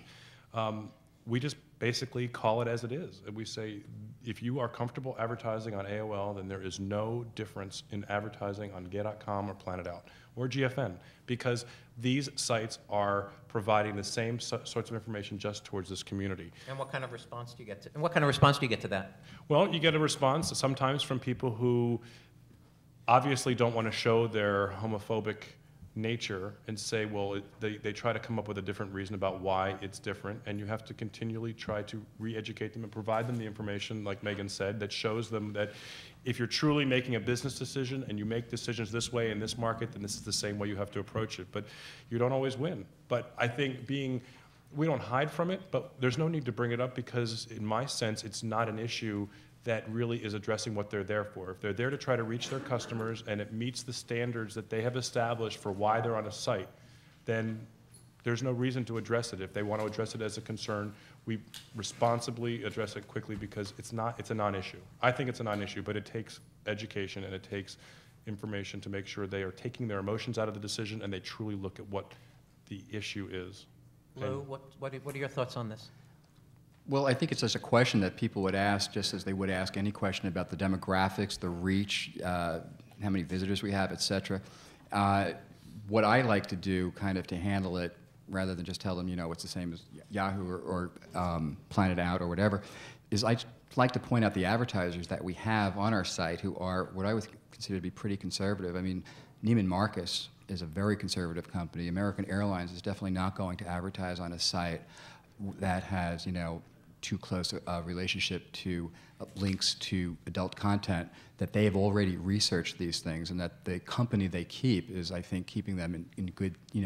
We just basically call it as it is. And we say, if you are comfortable advertising on AOL, then there is no difference in advertising on Gay.com or Planet Out or GFN, because these sites are providing the same sorts of information just towards this community. And what kind of response do you get to that? Well, you get a response sometimes from people who obviously don't want to show their homophobic nature and say, well, they try to come up with a different reason about why it's different, and you have to continually try to re-educate them and provide them the information, like Megan said, that shows them that if you're truly making a business decision and you make decisions this way in this market, then this is the same way you have to approach it. But you don't always win. But I think we don't hide from it, but there's no need to bring it up, because in my sense, it's not an issue that really is addressing what they're there for. If they're there to try to reach their customers and it meets the standards that they have established for why they're on a site, then there's no reason to address it. If they want to address it as a concern, we responsibly address it quickly, because it's a non-issue. I think it's a non-issue, but it takes education and it takes information to make sure they are taking their emotions out of the decision and they truly look at what the issue is. Lou, what are your thoughts on this? Well, I think it's just a question that people would ask, just as they would ask any question about the demographics, the reach, how many visitors we have, et cetera. What I like to do, kind of to handle it, rather than just tell them, it's the same as Yahoo or Planet Out or whatever, is I like to point out the advertisers that we have on our site who are what I would consider to be pretty conservative. I mean, Neiman Marcus is a very conservative company. American Airlines is definitely not going to advertise on a site that has, too close a relationship to links to adult content, that they have already researched these things, and that the company they keep is, I think, keeping them in good,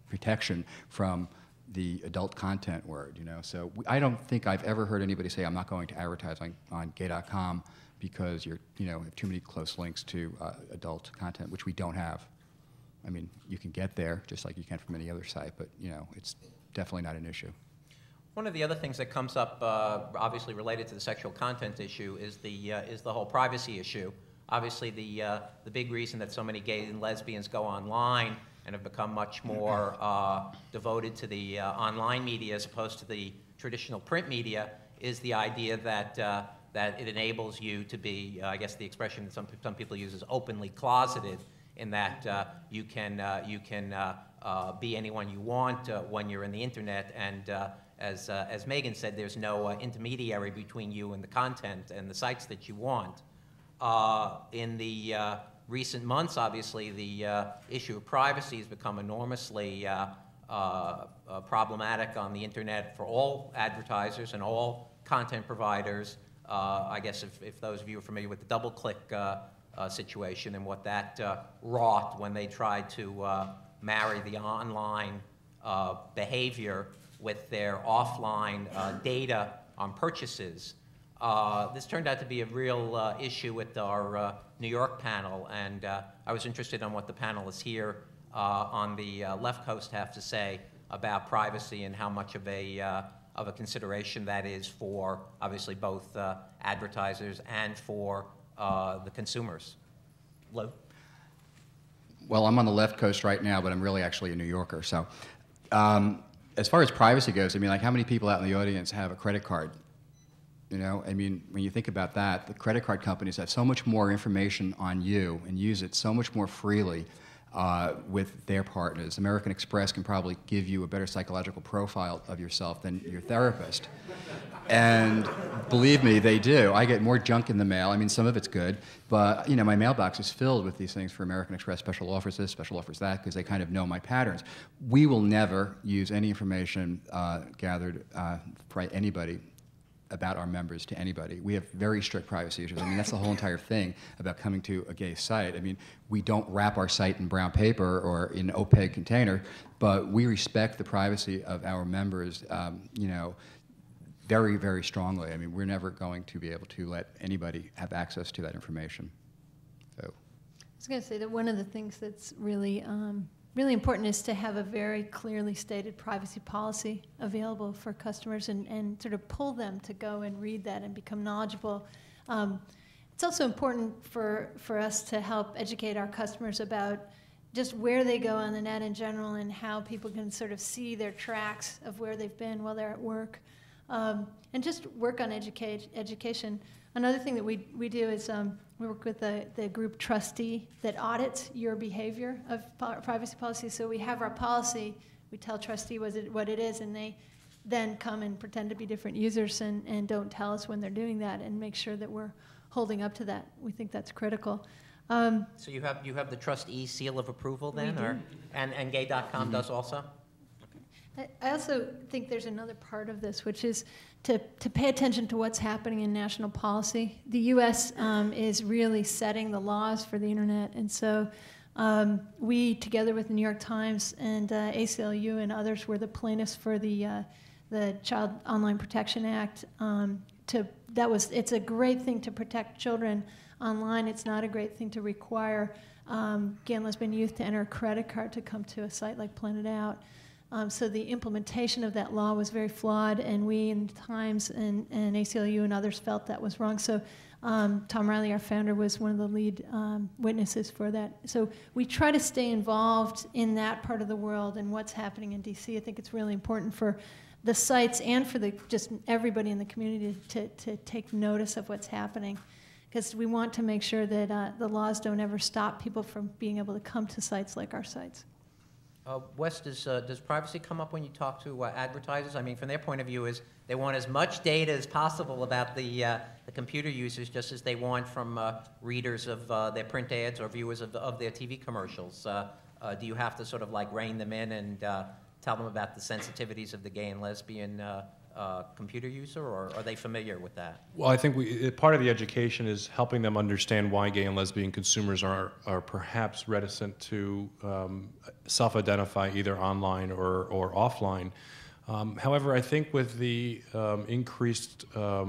protection from the adult content word, you know. So I don't think I've ever heard anybody say, I'm not going to advertise on gay.com because you're, you know, have too many close links to adult content, which we don't have. I mean, you can get there just like you can from any other site, but, you know, it's definitely not an issue. One of the other things that comes up, obviously related to the sexual content issue, is the whole privacy issue. Obviously, the big reason that so many gays and lesbians go online and have become much more devoted to the online media as opposed to the traditional print media is the idea that that it enables you to be, I guess the expression that some people use is openly closeted, in that you can be anyone you want when you're in the internet, and as Megan said, there's no intermediary between you and the content and the sites that you want. In the recent months, obviously, the issue of privacy has become enormously problematic on the internet for all advertisers and all content providers. I guess if those of you are familiar with the DoubleClick situation and what that wrought when they tried to marry the online behavior with their offline data on purchases. This turned out to be a real issue with our New York panel, and I was interested in what the panelists here on the left coast have to say about privacy and how much of a consideration that is for, obviously, both advertisers and for the consumers. Lou? Well, I'm on the left coast right now, but I'm really actually a New Yorker. So as far as privacy goes, I mean, like, how many people out in the audience have a credit card? You know, I mean, when you think about that, the credit card companies have so much more information on you and use it so much more freely with their partners. American Express can probably give you a better psychological profile of yourself than your therapist. And believe me, they do. I get more junk in the mail. I mean, some of it's good, but, you know, my mailbox is filled with these things for American Express, special offers this, special offers that, because they kind of know my patterns. We will never use any information gathered by anybody about our members to anybody. We have very strict privacy issues. I mean, that's the whole entire thing about coming to a gay site. I mean, we don't wrap our site in brown paper or in an opaque container, but we respect the privacy of our members, you know, very, very strongly. I mean, we're never going to be able to let anybody have access to that information. So. I was going to say that one of the things that's really really important is to have a very clearly stated privacy policy available for customers and sort of pull them to go and read that and become knowledgeable. It's also important for us to help educate our customers about just where they go on the net in general and how people can sort of see their tracks of where they've been while they're at work. And just work on education. Another thing that we do is we work with the group trustee that audits your behavior of privacy policy. So we have our policy, we tell trustee what it is, and they then come and pretend to be different users and don't tell us when they're doing that, and make sure that we're holding up to that. We think that's critical. So you have the trustee seal of approval then, We do. or and gay.com does also? I also think there's another part of this, which is to pay attention to what's happening in national policy. The U.S. Is really setting the laws for the internet, and so we, together with the New York Times and ACLU and others, were the plaintiffs for the Child Online Protection Act. It's a great thing to protect children online. It's not a great thing to require gay and lesbian youth to enter a credit card to come to a site like Planet Out. So the implementation of that law was very flawed, and we in Times and ACLU and others felt that was wrong. So Tom Riley, our founder, was one of the lead witnesses for that. So we try to stay involved in that part of the world and what's happening in DC. I think it's really important for the sites and for just everybody in the community to take notice of what's happening, because we want to make sure that the laws don't ever stop people from being able to come to sites like our sites. Wes, does privacy come up when you talk to advertisers? I mean, from their point of view, is they want as much data as possible about the computer users, just as they want from readers of their print ads or viewers of their TV commercials. Do you have to sort of like rein them in and tell them about the sensitivities of the gay and lesbian computer user, or are they familiar with that? Well, I think part of the education is helping them understand why gay and lesbian consumers are perhaps reticent to self-identify either online or offline. However, I think with the increased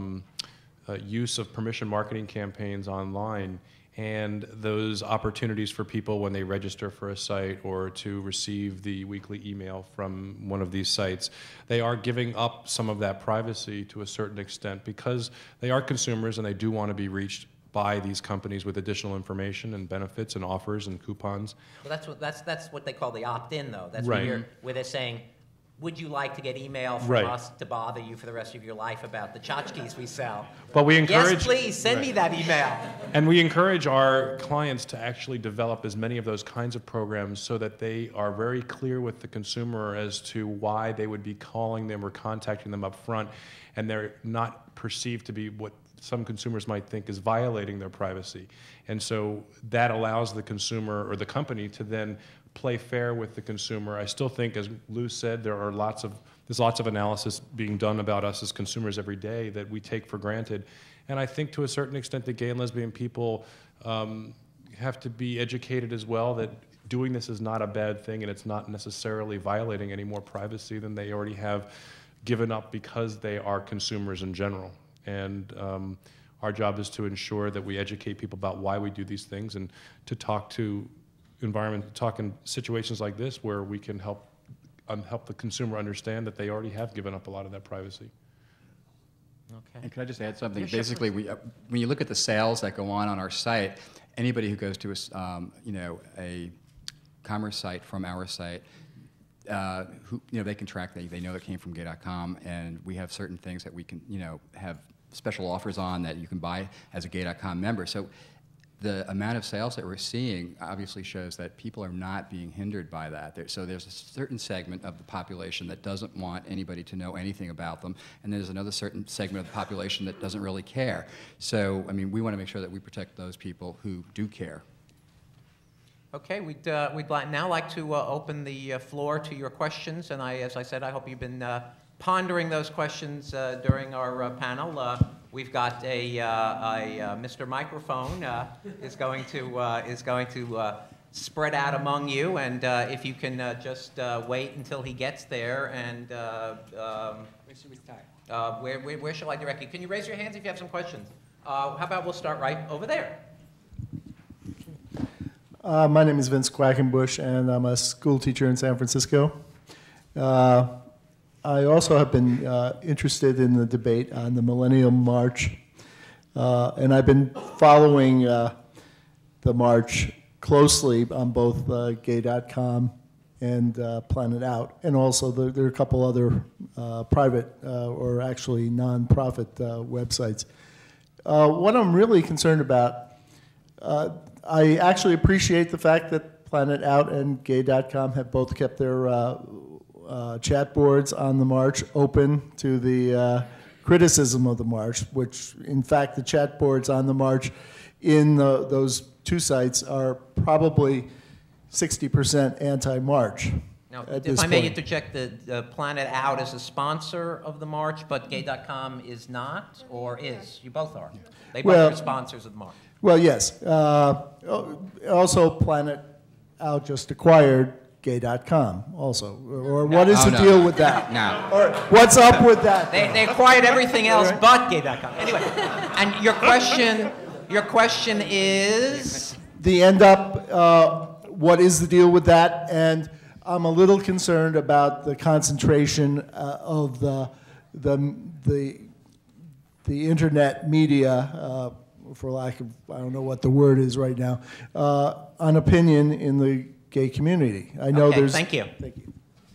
use of permission marketing campaigns online and those opportunities for people when they register for a site or to receive the weekly email from one of these sites, they are giving up some of that privacy to a certain extent because they are consumers and they do want to be reached by these companies with additional information and benefits and offers and coupons. Well, that's what they call the opt-in, though. That's Right. where they're saying, would you like to get email from Right. us to bother you for the rest of your life about the tchotchkes we sell? But we encourage... Yes, please, send me Right. that email. And we encourage our clients to actually develop as many of those kinds of programs so that they are very clear with the consumer as to why they would be calling them or contacting them up front, and they're not perceived to be what some consumers might think is violating their privacy. And so that allows the consumer or the company to then play fair with the consumer. I still think, as Lou said, there's lots of analysis being done about us as consumers every day that we take for granted. And I think to a certain extent that gay and lesbian people have to be educated as well that doing this is not a bad thing and it's not necessarily violating any more privacy than they already have given up because they are consumers in general. And our job is to ensure that we educate people about why we do these things and to talk in situations like this where we can help the consumer understand that they already have given up a lot of that privacy. Okay. And can I just add something? Yeah, sure, Basically, when you look at the sales that go on our site, anybody who goes to a commerce site from our site, they can track. They know it came from gay.com, and we have certain things that we can have special offers on that you can buy as a gay.com member. So the amount of sales that we're seeing obviously shows that people are not being hindered by that. So there's a certain segment of the population that doesn't want anybody to know anything about them, and there's another certain segment of the population that doesn't really care. So, I mean, we want to make sure that we protect those people who do care. Okay, we'd now like to open the floor to your questions, and as I said, I hope you've been pondering those questions during our panel. We've got a Mr. Microphone is going to spread out among you, and if you can just wait until he gets there, and Where should we start? where shall I direct you? Can you raise your hands if you have some questions? How about we'll start right over there. My name is Vince Quackenbush, and I'm a school teacher in San Francisco. I also have been interested in the debate on the Millennium March, and I've been following the march closely on both gay.com and Planet Out, and also there are a couple other private or actually non-profit websites. What I'm really concerned about, I actually appreciate the fact that Planet Out and gay.com have both kept their chat boards on the march open to the criticism of the march, which in fact the chat boards on the march in those two sites are probably 60% anti-march. Now, at if this I may point. interject, the Planet Out is a sponsor of the march, but gay.com is not, or is? You both are. They both Well- are sponsors of the march. Well, yes. Also, Planet Out just acquired gay.com also. Or what is the deal with that? No. Or what's up with that? They acquired everything else but gay.com. Anyway, and your question is? The end up, what is the deal with that? And I'm a little concerned about the concentration of the internet media, for lack of, I don't know what the word is right now, on opinion in the gay community. I know Okay, there's... thank you. Thank you.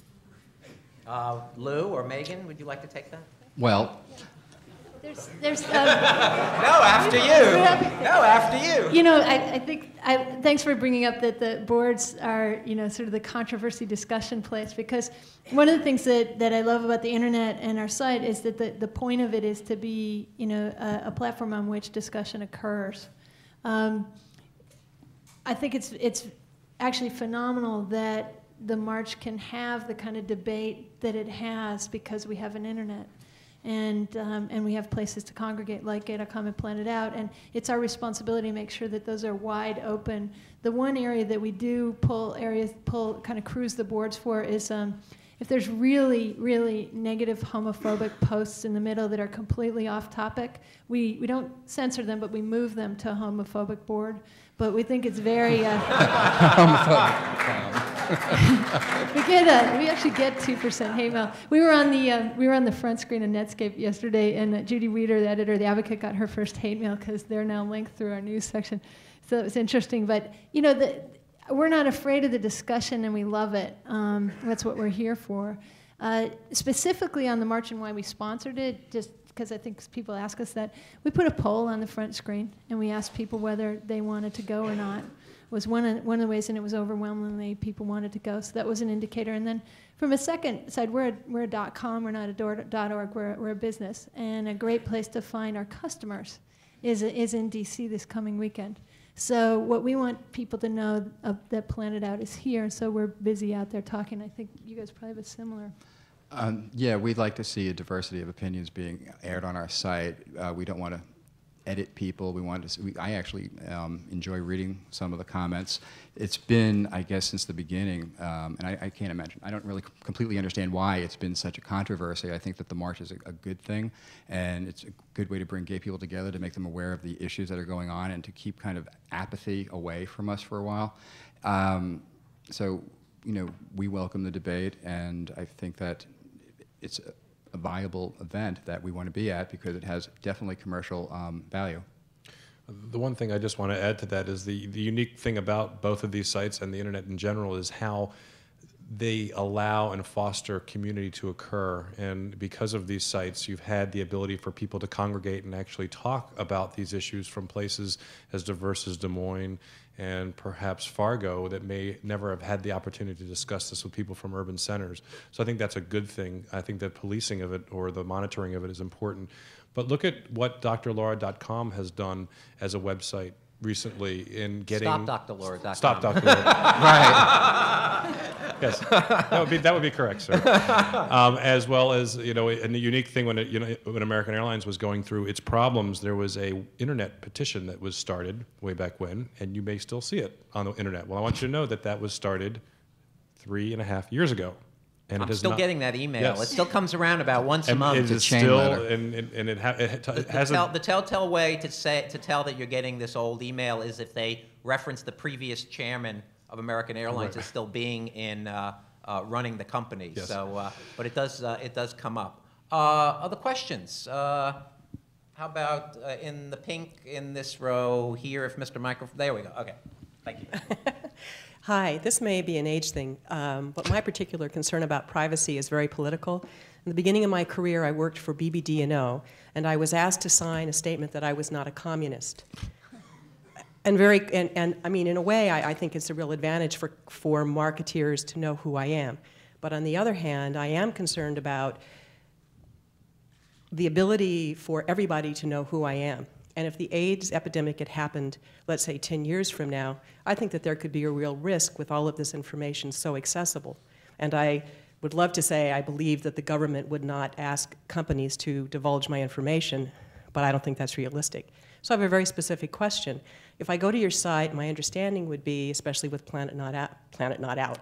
Lou or Megan, would you like to take that? Well, There's No, after you. No, after you. You know, I think, thanks for bringing up that the boards are, sort of the controversy discussion place, because one of the things that I love about the internet and our site is that the point of it is to be, a platform on which discussion occurs. I think it's actually phenomenal that the march can have the kind of debate that it has because we have an internet. and we have places to congregate like Gay.com and Plan It Out, and it's our responsibility to make sure that those are wide open. The one area that we do kind of cruise the boards for is if there's really, really negative homophobic posts in the middle that are completely off topic, we don't censor them, but we move them to a homophobic board. But we think it's very... we actually get 2% hate mail. We were on the front screen of Netscape yesterday, and Judy Weeder, the editor of The Advocate, got her first hate mail because they're now linked through our news section. So it was interesting. But you know, we're not afraid of the discussion, and we love it. That's what we're here for. Specifically on the march and why we sponsored it, just because I think people ask us that, we put a poll on the front screen, and we asked people whether they wanted to go or not. Was one of the ways, and it was overwhelmingly people wanted to go, so that was an indicator. And then from a second side, we're a .com, we're not a .org, we're a business, and a great place to find our customers is in DC this coming weekend. So what we want people to know that Plan It Out is here, and so we're busy out there talking. I think you guys probably have a similar. Yeah, we'd like to see a diversity of opinions being aired on our site. We don't want to edit people. We wanted to. I actually enjoy reading some of the comments. It's been, I guess, since the beginning, and I can't imagine. I don't really completely understand why it's been such a controversy. I think that the march is a good thing, and it's a good way to bring gay people together, to make them aware of the issues that are going on, and to keep kind of apathy away from us for a while. So, you know, we welcome the debate, and I think that it's a viable event that we want to be at because it has definitely commercial value. The one thing I just want to add to that is the unique thing about both of these sites and the internet in general is how they allow and foster community to occur. And because of these sites, you've had the ability for people to congregate and actually talk about these issues from places as diverse as Des Moines and perhaps Fargo that may never have had the opportunity to discuss this with people from urban centers. So I think that's a good thing. I think that policing of it or the monitoring of it is important. But look at what drlaura.com has done as a website recently in getting... StopDrLaura.com. Stop Dr. Laura. Right. Yes, that would be correct, sir. As well as, you know, and the unique thing when when American Airlines was going through its problems, there was a internet petition that was started way back when, and you may still see it on the internet. Well, I want you to know that that was started 3.5 years ago. And I'm still getting that email. Yes. It still comes around about once a month. It is chain still, letter. and it hasn't... The telltale way to tell that you're getting this old email is if they reference the previous chairman of American Airlines as still being in running the company. Yes. So, but it does come up. Other questions? How about in the pink in this row here? If Mr. Microphone, there we go. Okay, thank you. Hi, this may be an age thing, but my particular concern about privacy is very political. In the beginning of my career, I worked for BBD&O, and I was asked to sign a statement that I was not a communist. And I mean, in a way, I think it's a real advantage for marketeers to know who I am. But on the other hand, I am concerned about the ability for everybody to know who I am. And if the AIDS epidemic had happened, let's say 10 years from now, I think that there could be a real risk with all of this information so accessible. And I would love to say I believe that the government would not ask companies to divulge my information, but I don't think that's realistic. So I have a very specific question. If I go to your site, my understanding would be, especially with Planet Not Out.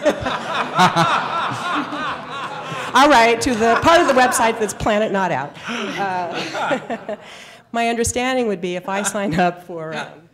All right, to the part of the website that's Planet Not Out. My understanding would be if I sign up for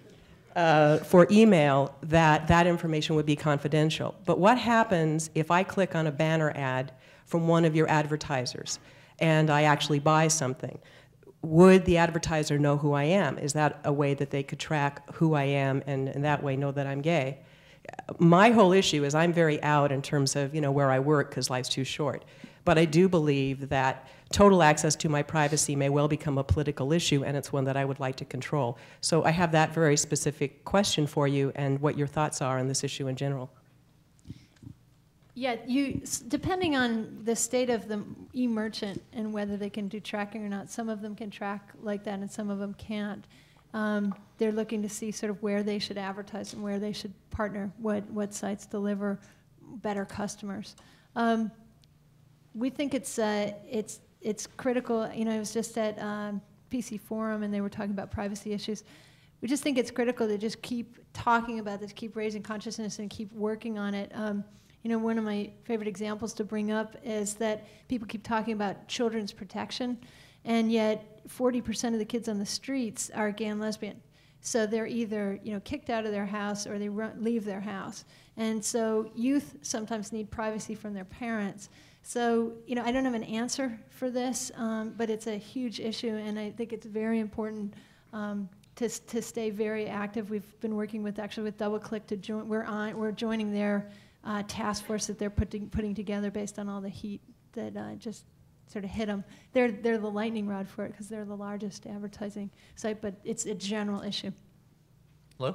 email, that information would be confidential. But what happens if I click on a banner ad from one of your advertisers and I actually buy something? Would the advertiser know who I am? Is that a way that they could track who I am and in that way know that I'm gay? My whole issue is I'm very out in terms of, you know, where I work because life's too short. But I do believe that total access to my privacy may well become a political issue, and it's one that I would like to control. So I have that very specific question for you and what your thoughts are on this issue in general. Yeah, depending on the state of the e-merchant and whether they can do tracking or not, some of them can track like that and some of them can't. They're looking to see sort of where they should advertise and where they should partner, what sites deliver better customers. We think it's it's critical. You know, I was just at PC Forum, and they were talking about privacy issues. We just think it's critical to just keep talking about this, keep raising consciousness, and keep working on it. You know, one of my favorite examples to bring up is that people keep talking about children's protection, and yet 40% of the kids on the streets are gay and lesbian. So they're either, you know, kicked out of their house or they leave their house. And so youth sometimes need privacy from their parents. So, you know, I don't have an answer for this, but it's a huge issue, and I think it's very important to stay very active. We've been working with DoubleClick to join. We're joining their task force that they're putting together based on all the heat that just sort of hit them. They're the lightning rod for it because they're the largest advertising site, but it's a general issue. Lou?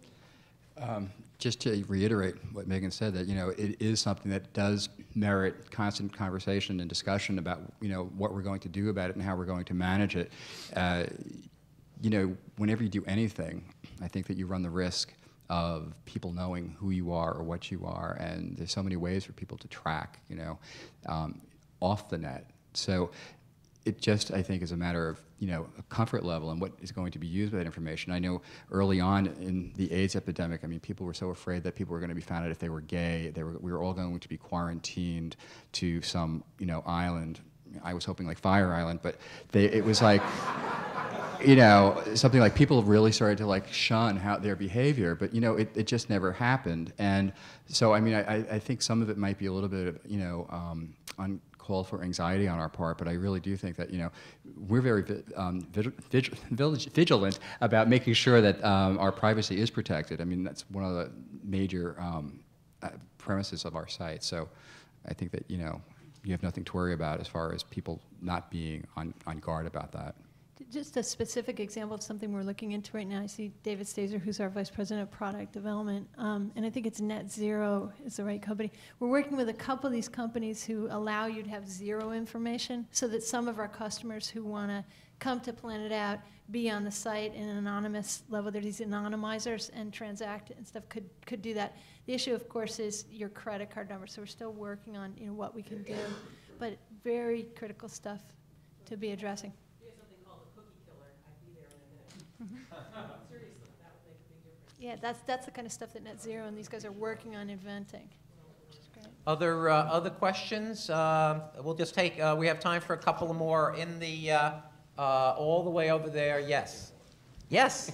Just to reiterate what Megan said, that, you know, it is something that does merit constant conversation and discussion about, you know, what we're going to do about it and how we're going to manage it. You know, whenever you do anything, I think that you run the risk of people knowing who you are or what you are, and there's so many ways for people to track, you know, off the net. So it just, I think, is a matter of, you know, a comfort level and what is going to be used with that information. I know early on in the AIDS epidemic, I mean, people were so afraid that people were going to be found out if they were gay. We were all going to be quarantined to some, you know, island. I was hoping like Fire Island, but it was like, you know, something like people really started to like shun their behavior, but, you know, it just never happened. And so, I mean, I think some of it might be a little bit of, you know, call for anxiety on our part, but I really do think that, you know, we're very vigilant about making sure that our privacy is protected. I mean, that's one of the major premises of our site. So I think that, you know, you have nothing to worry about as far as people not being on guard about that. Just a specific example of something we're looking into right now. I see David Stazer, who's our Vice President of Product Development, and I think it's Net Zero is the right company. We're working with a couple of these companies who allow you to have zero information so that some of our customers who want to come to Planet Out, be on the site in an anonymous level, there's these anonymizers and transact and stuff could do that. The issue, of course, is your credit card number, so we're still working on, you know, what we can do, but very critical stuff to be addressing. Seriously, that would make a big difference. Yeah, that's the kind of stuff that Net Zero and these guys are working on inventing, which is great. Other questions? We'll just take, we have time for a couple more in the, all the way over there. Yes. Yes.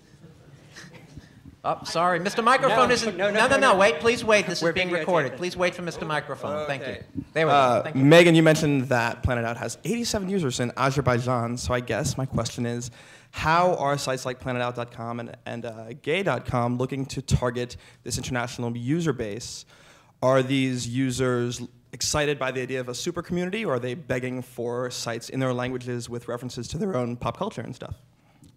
Oh, sorry, Mr. Microphone isn't, no, wait, please wait, this is being recorded. Please wait for Mr. Microphone, thank you. There we go, thank you. Megan, you mentioned that Planet Out has 87 users in Azerbaijan, so I guess my question is, how are sites like planetout.com and gay.com looking to target this international user base? Are these users excited by the idea of a super community, or are they begging for sites in their languages with references to their own pop culture and stuff?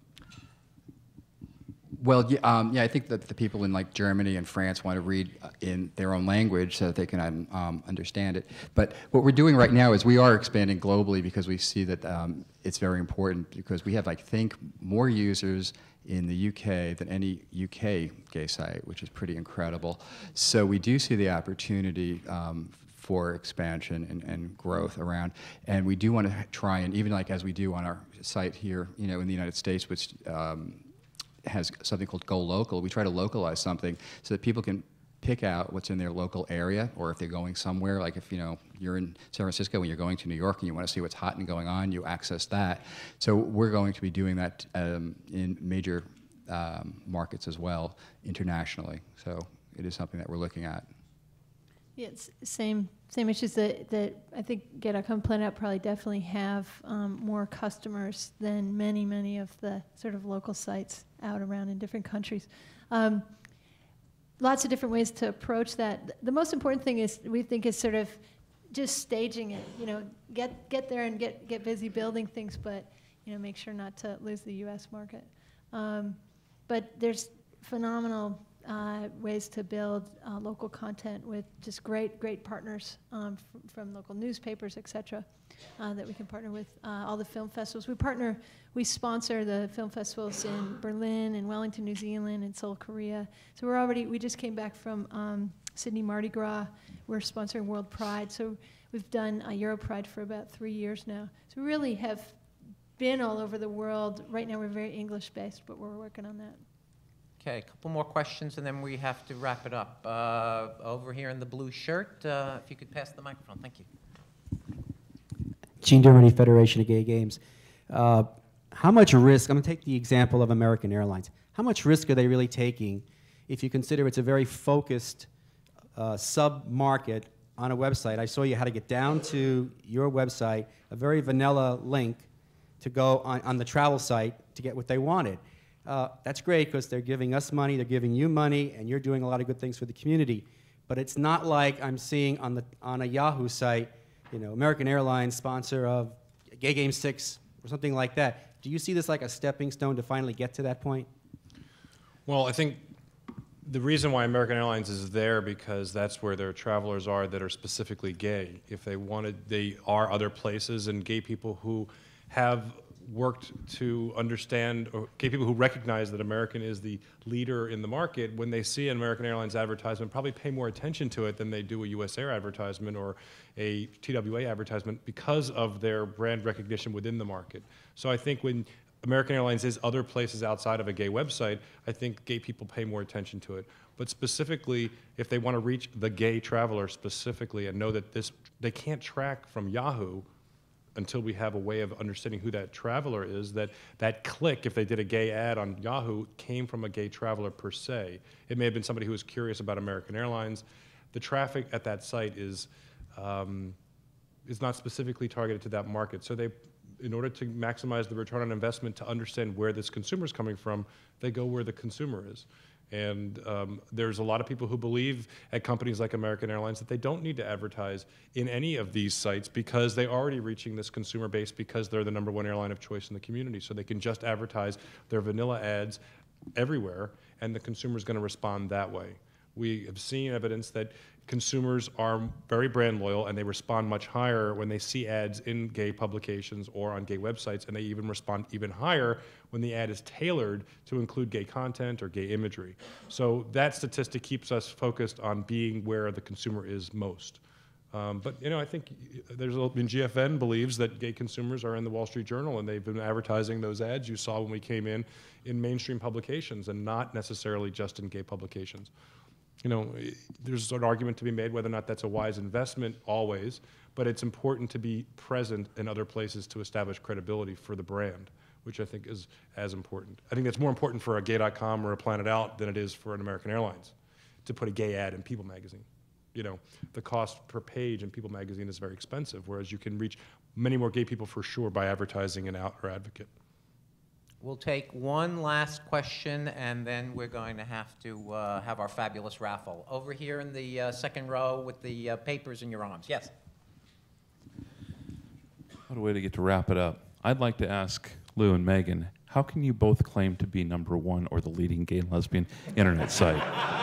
Well, yeah, I think that the people in like Germany and France want to read in their own language so that they can understand it. But what we're doing right now is we are expanding globally because we see that it's very important, because we have, I think, more users in the UK than any UK gay site, which is pretty incredible. So we do see the opportunity for expansion and growth around, and we do want to try and, even like as we do on our site here, you know, in the United States, which has something called Go Local. We try to localize something so that people can pick out what's in their local area, or if they're going somewhere, like if, you know, you're in San Francisco and you're going to New York and you want to see what's hot and going on, you access that. So we're going to be doing that in major markets as well, internationally. So it is something that we're looking at. Yeah, it's same issues that I think Gay.com, Planet Out probably definitely have more customers than many of the sort of local sites out around in different countries. Lots of different ways to approach that. The most important thing is, we think, is sort of just staging it. You know, get there and get busy building things, but, you know, make sure not to lose the U.S. market. But there's phenomenal ways to build local content with just great partners from local newspapers, et cetera, that we can partner with. All the film festivals. We sponsor the film festivals in Berlin and Wellington, New Zealand, and Seoul, Korea. So we just came back from Sydney Mardi Gras. We're sponsoring World Pride. So we've done Euro Pride for about 3 years now. So we really have been all over the world. Right now we're very English-based, but we're working on that. Okay, a couple more questions, and then we have to wrap it up. Over here in the blue shirt, if you could pass the microphone. Thank you. Gene Doherty, Federation of Gay Games. How much risk, I'm going to take the example of American Airlines. How much risk are they really taking if you consider it's a very focused sub-market on a website? I saw you had to get down to your website, a very vanilla link to go on the travel site to get what they wanted. That's great because they're giving us money, they're giving you money, and you're doing a lot of good things for the community. But it's not like I'm seeing on a Yahoo site, you know, American Airlines sponsor of Gay Game 6 or something like that. Do you see this like a stepping stone to finally get to that point? Well, I think the reason why American Airlines is there because that's where their travelers are that are specifically gay. If they wanted, they are other places, and gay people who have worked to understand, or gay people who recognize that American is the leader in the market, when they see an American Airlines advertisement, probably pay more attention to it than they do a US Air advertisement or a TWA advertisement because of their brand recognition within the market. So I think when American Airlines is other places outside of a gay website, I think gay people pay more attention to it. But specifically, if they want to reach the gay traveler specifically and know that they can't track from Yahoo until we have a way of understanding who that traveler is, that click, if they did a gay ad on Yahoo, came from a gay traveler per se. It may have been somebody who was curious about American Airlines. The traffic at that site is not specifically targeted to that market. So they, in order to maximize the return on investment, to understand where this consumer is coming from, they go where the consumer is. And there's a lot of people who believe at companies like American Airlines that they don't need to advertise in any of these sites because they're already reaching this consumer base because they're the #1 airline of choice in the community. So they can just advertise their vanilla ads everywhere, and the consumer's going to respond that way. We have seen evidence that consumers are very brand loyal, and they respond much higher when they see ads in gay publications or on gay websites, and they even respond even higher when the ad is tailored to include gay content or gay imagery. So that statistic keeps us focused on being where the consumer is most. But you know, I think GFN believes that gay consumers are in the Wall Street Journal, and they've been advertising those ads you saw when we came in mainstream publications, and not necessarily just in gay publications. You know, there's an argument to be made whether or not that's a wise investment always, but it's important to be present in other places to establish credibility for the brand, which I think is as important. I think that's more important for a gay.com or a Planet Out than it is for an American Airlines to put a gay ad in People magazine. You know, the cost per page in People magazine is very expensive, whereas you can reach many more gay people for sure by advertising an Out or Advocate. We'll take one last question, and then we're going to have our fabulous raffle. Over here in the second row with the papers in your arms. Yes? What a way to get to wrap it up. I'd like to ask Lou and Megan, how can you both claim to be #1 or the leading gay and lesbian internet site?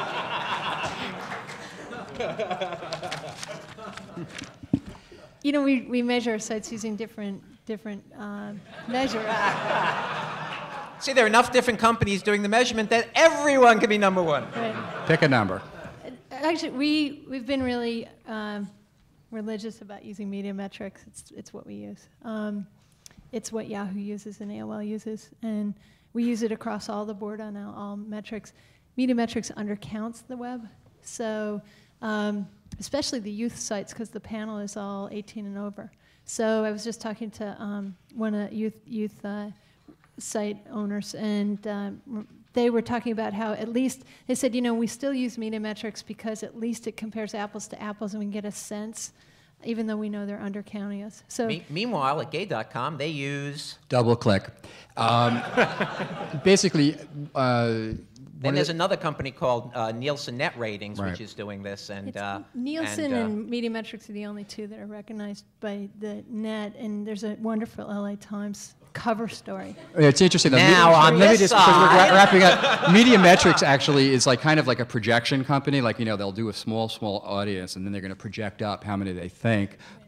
You know, we measure our sites using different measures. See, there are enough different companies doing the measurement that everyone can be #1. Right. Pick a number. Actually, we've been really religious about using media metrics. It's what we use. It's what Yahoo uses and AOL uses, and we use it across all the board on all metrics. Media metrics undercounts the web, so especially the youth sites, because the panel is all 18 and over. So I was just talking to one of the youth site owners, and they were talking about how at least, they said, you know, we still use media metrics because at least it compares apples to apples and we can get a sense, even though we know they're undercounting us. So meanwhile, at gay.com, they use... Double-click. Basically, then there's another company called Nielsen Net Ratings, Right. which is doing this. And Nielsen and Media Metrics are the only two that are recognized by the net, and there's a wonderful LA Times cover story. It's interesting. Now, on let me this just, because we're side. wrapping up. Media Metrics actually is like kind of like a projection company. Like, you know, they'll do a small audience, and then they're going to project up how many they think.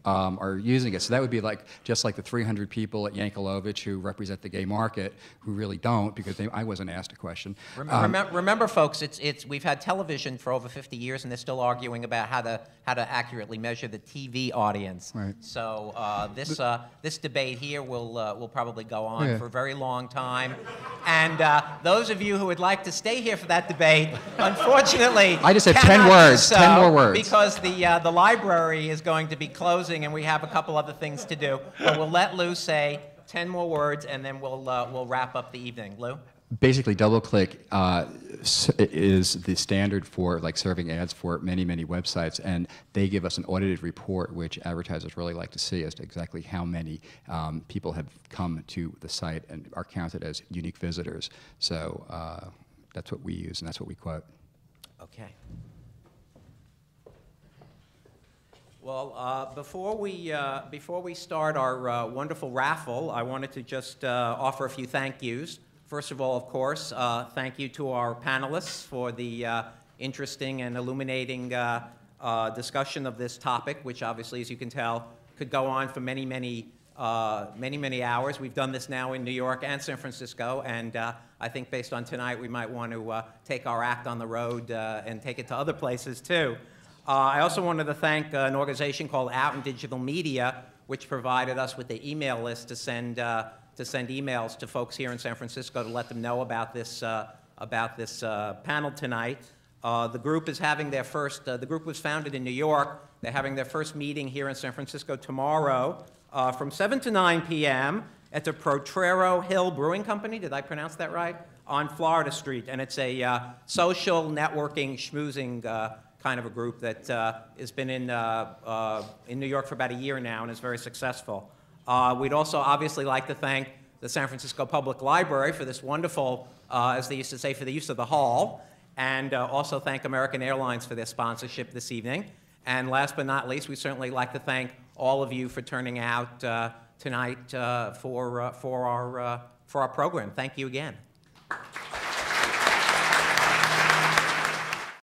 are using it. So that would be like just like the 300 people at Yankelovich who represent the gay market who really don't because I wasn't asked a question. Remember, folks, we've had television for over 50 years, and they're still arguing about how to accurately measure the TV audience. Right. So this debate here will probably go on for a very long time. And those of you who would like to stay here for that debate, unfortunately, I just have 10 cannot do words, so 10 more words. because the library is going to be closing, and we have a couple other things to do. But we'll let Lou say 10 more words, and then we'll wrap up the evening. Lou? Basically, DoubleClick is the standard for like serving ads for many, many websites, and they give us an audited report, which advertisers really like to see as to exactly how many people have come to the site and are counted as unique visitors. So that's what we use, and that's what we quote. Okay. Well, before we start our wonderful raffle, I wanted to just offer a few thank yous. First of all, of course, thank you to our panelists for the interesting and illuminating discussion of this topic, which obviously, as you can tell, could go on for many, many hours. We've done this now in New York and San Francisco, and I think based on tonight, we might want to take our act on the road and take it to other places, too. I also wanted to thank an organization called Out in Digital Media, which provided us with the email list to send emails to folks here in San Francisco to let them know about this panel tonight. The group is having their first. The group was founded in New York. They're having their first meeting here in San Francisco tomorrow from 7 to 9 p.m. at the Potrero Hill Brewing Company. Did I pronounce that right? On Florida Street, and it's a social networking schmoozing kind of a group that has been in New York for about a year now and is very successful. We'd also obviously like to thank the San Francisco Public Library for this wonderful, as they used to say, for the use of the hall, and also thank American Airlines for their sponsorship this evening. And last but not least, we certainly like to thank all of you for turning out tonight for our program. Thank you again.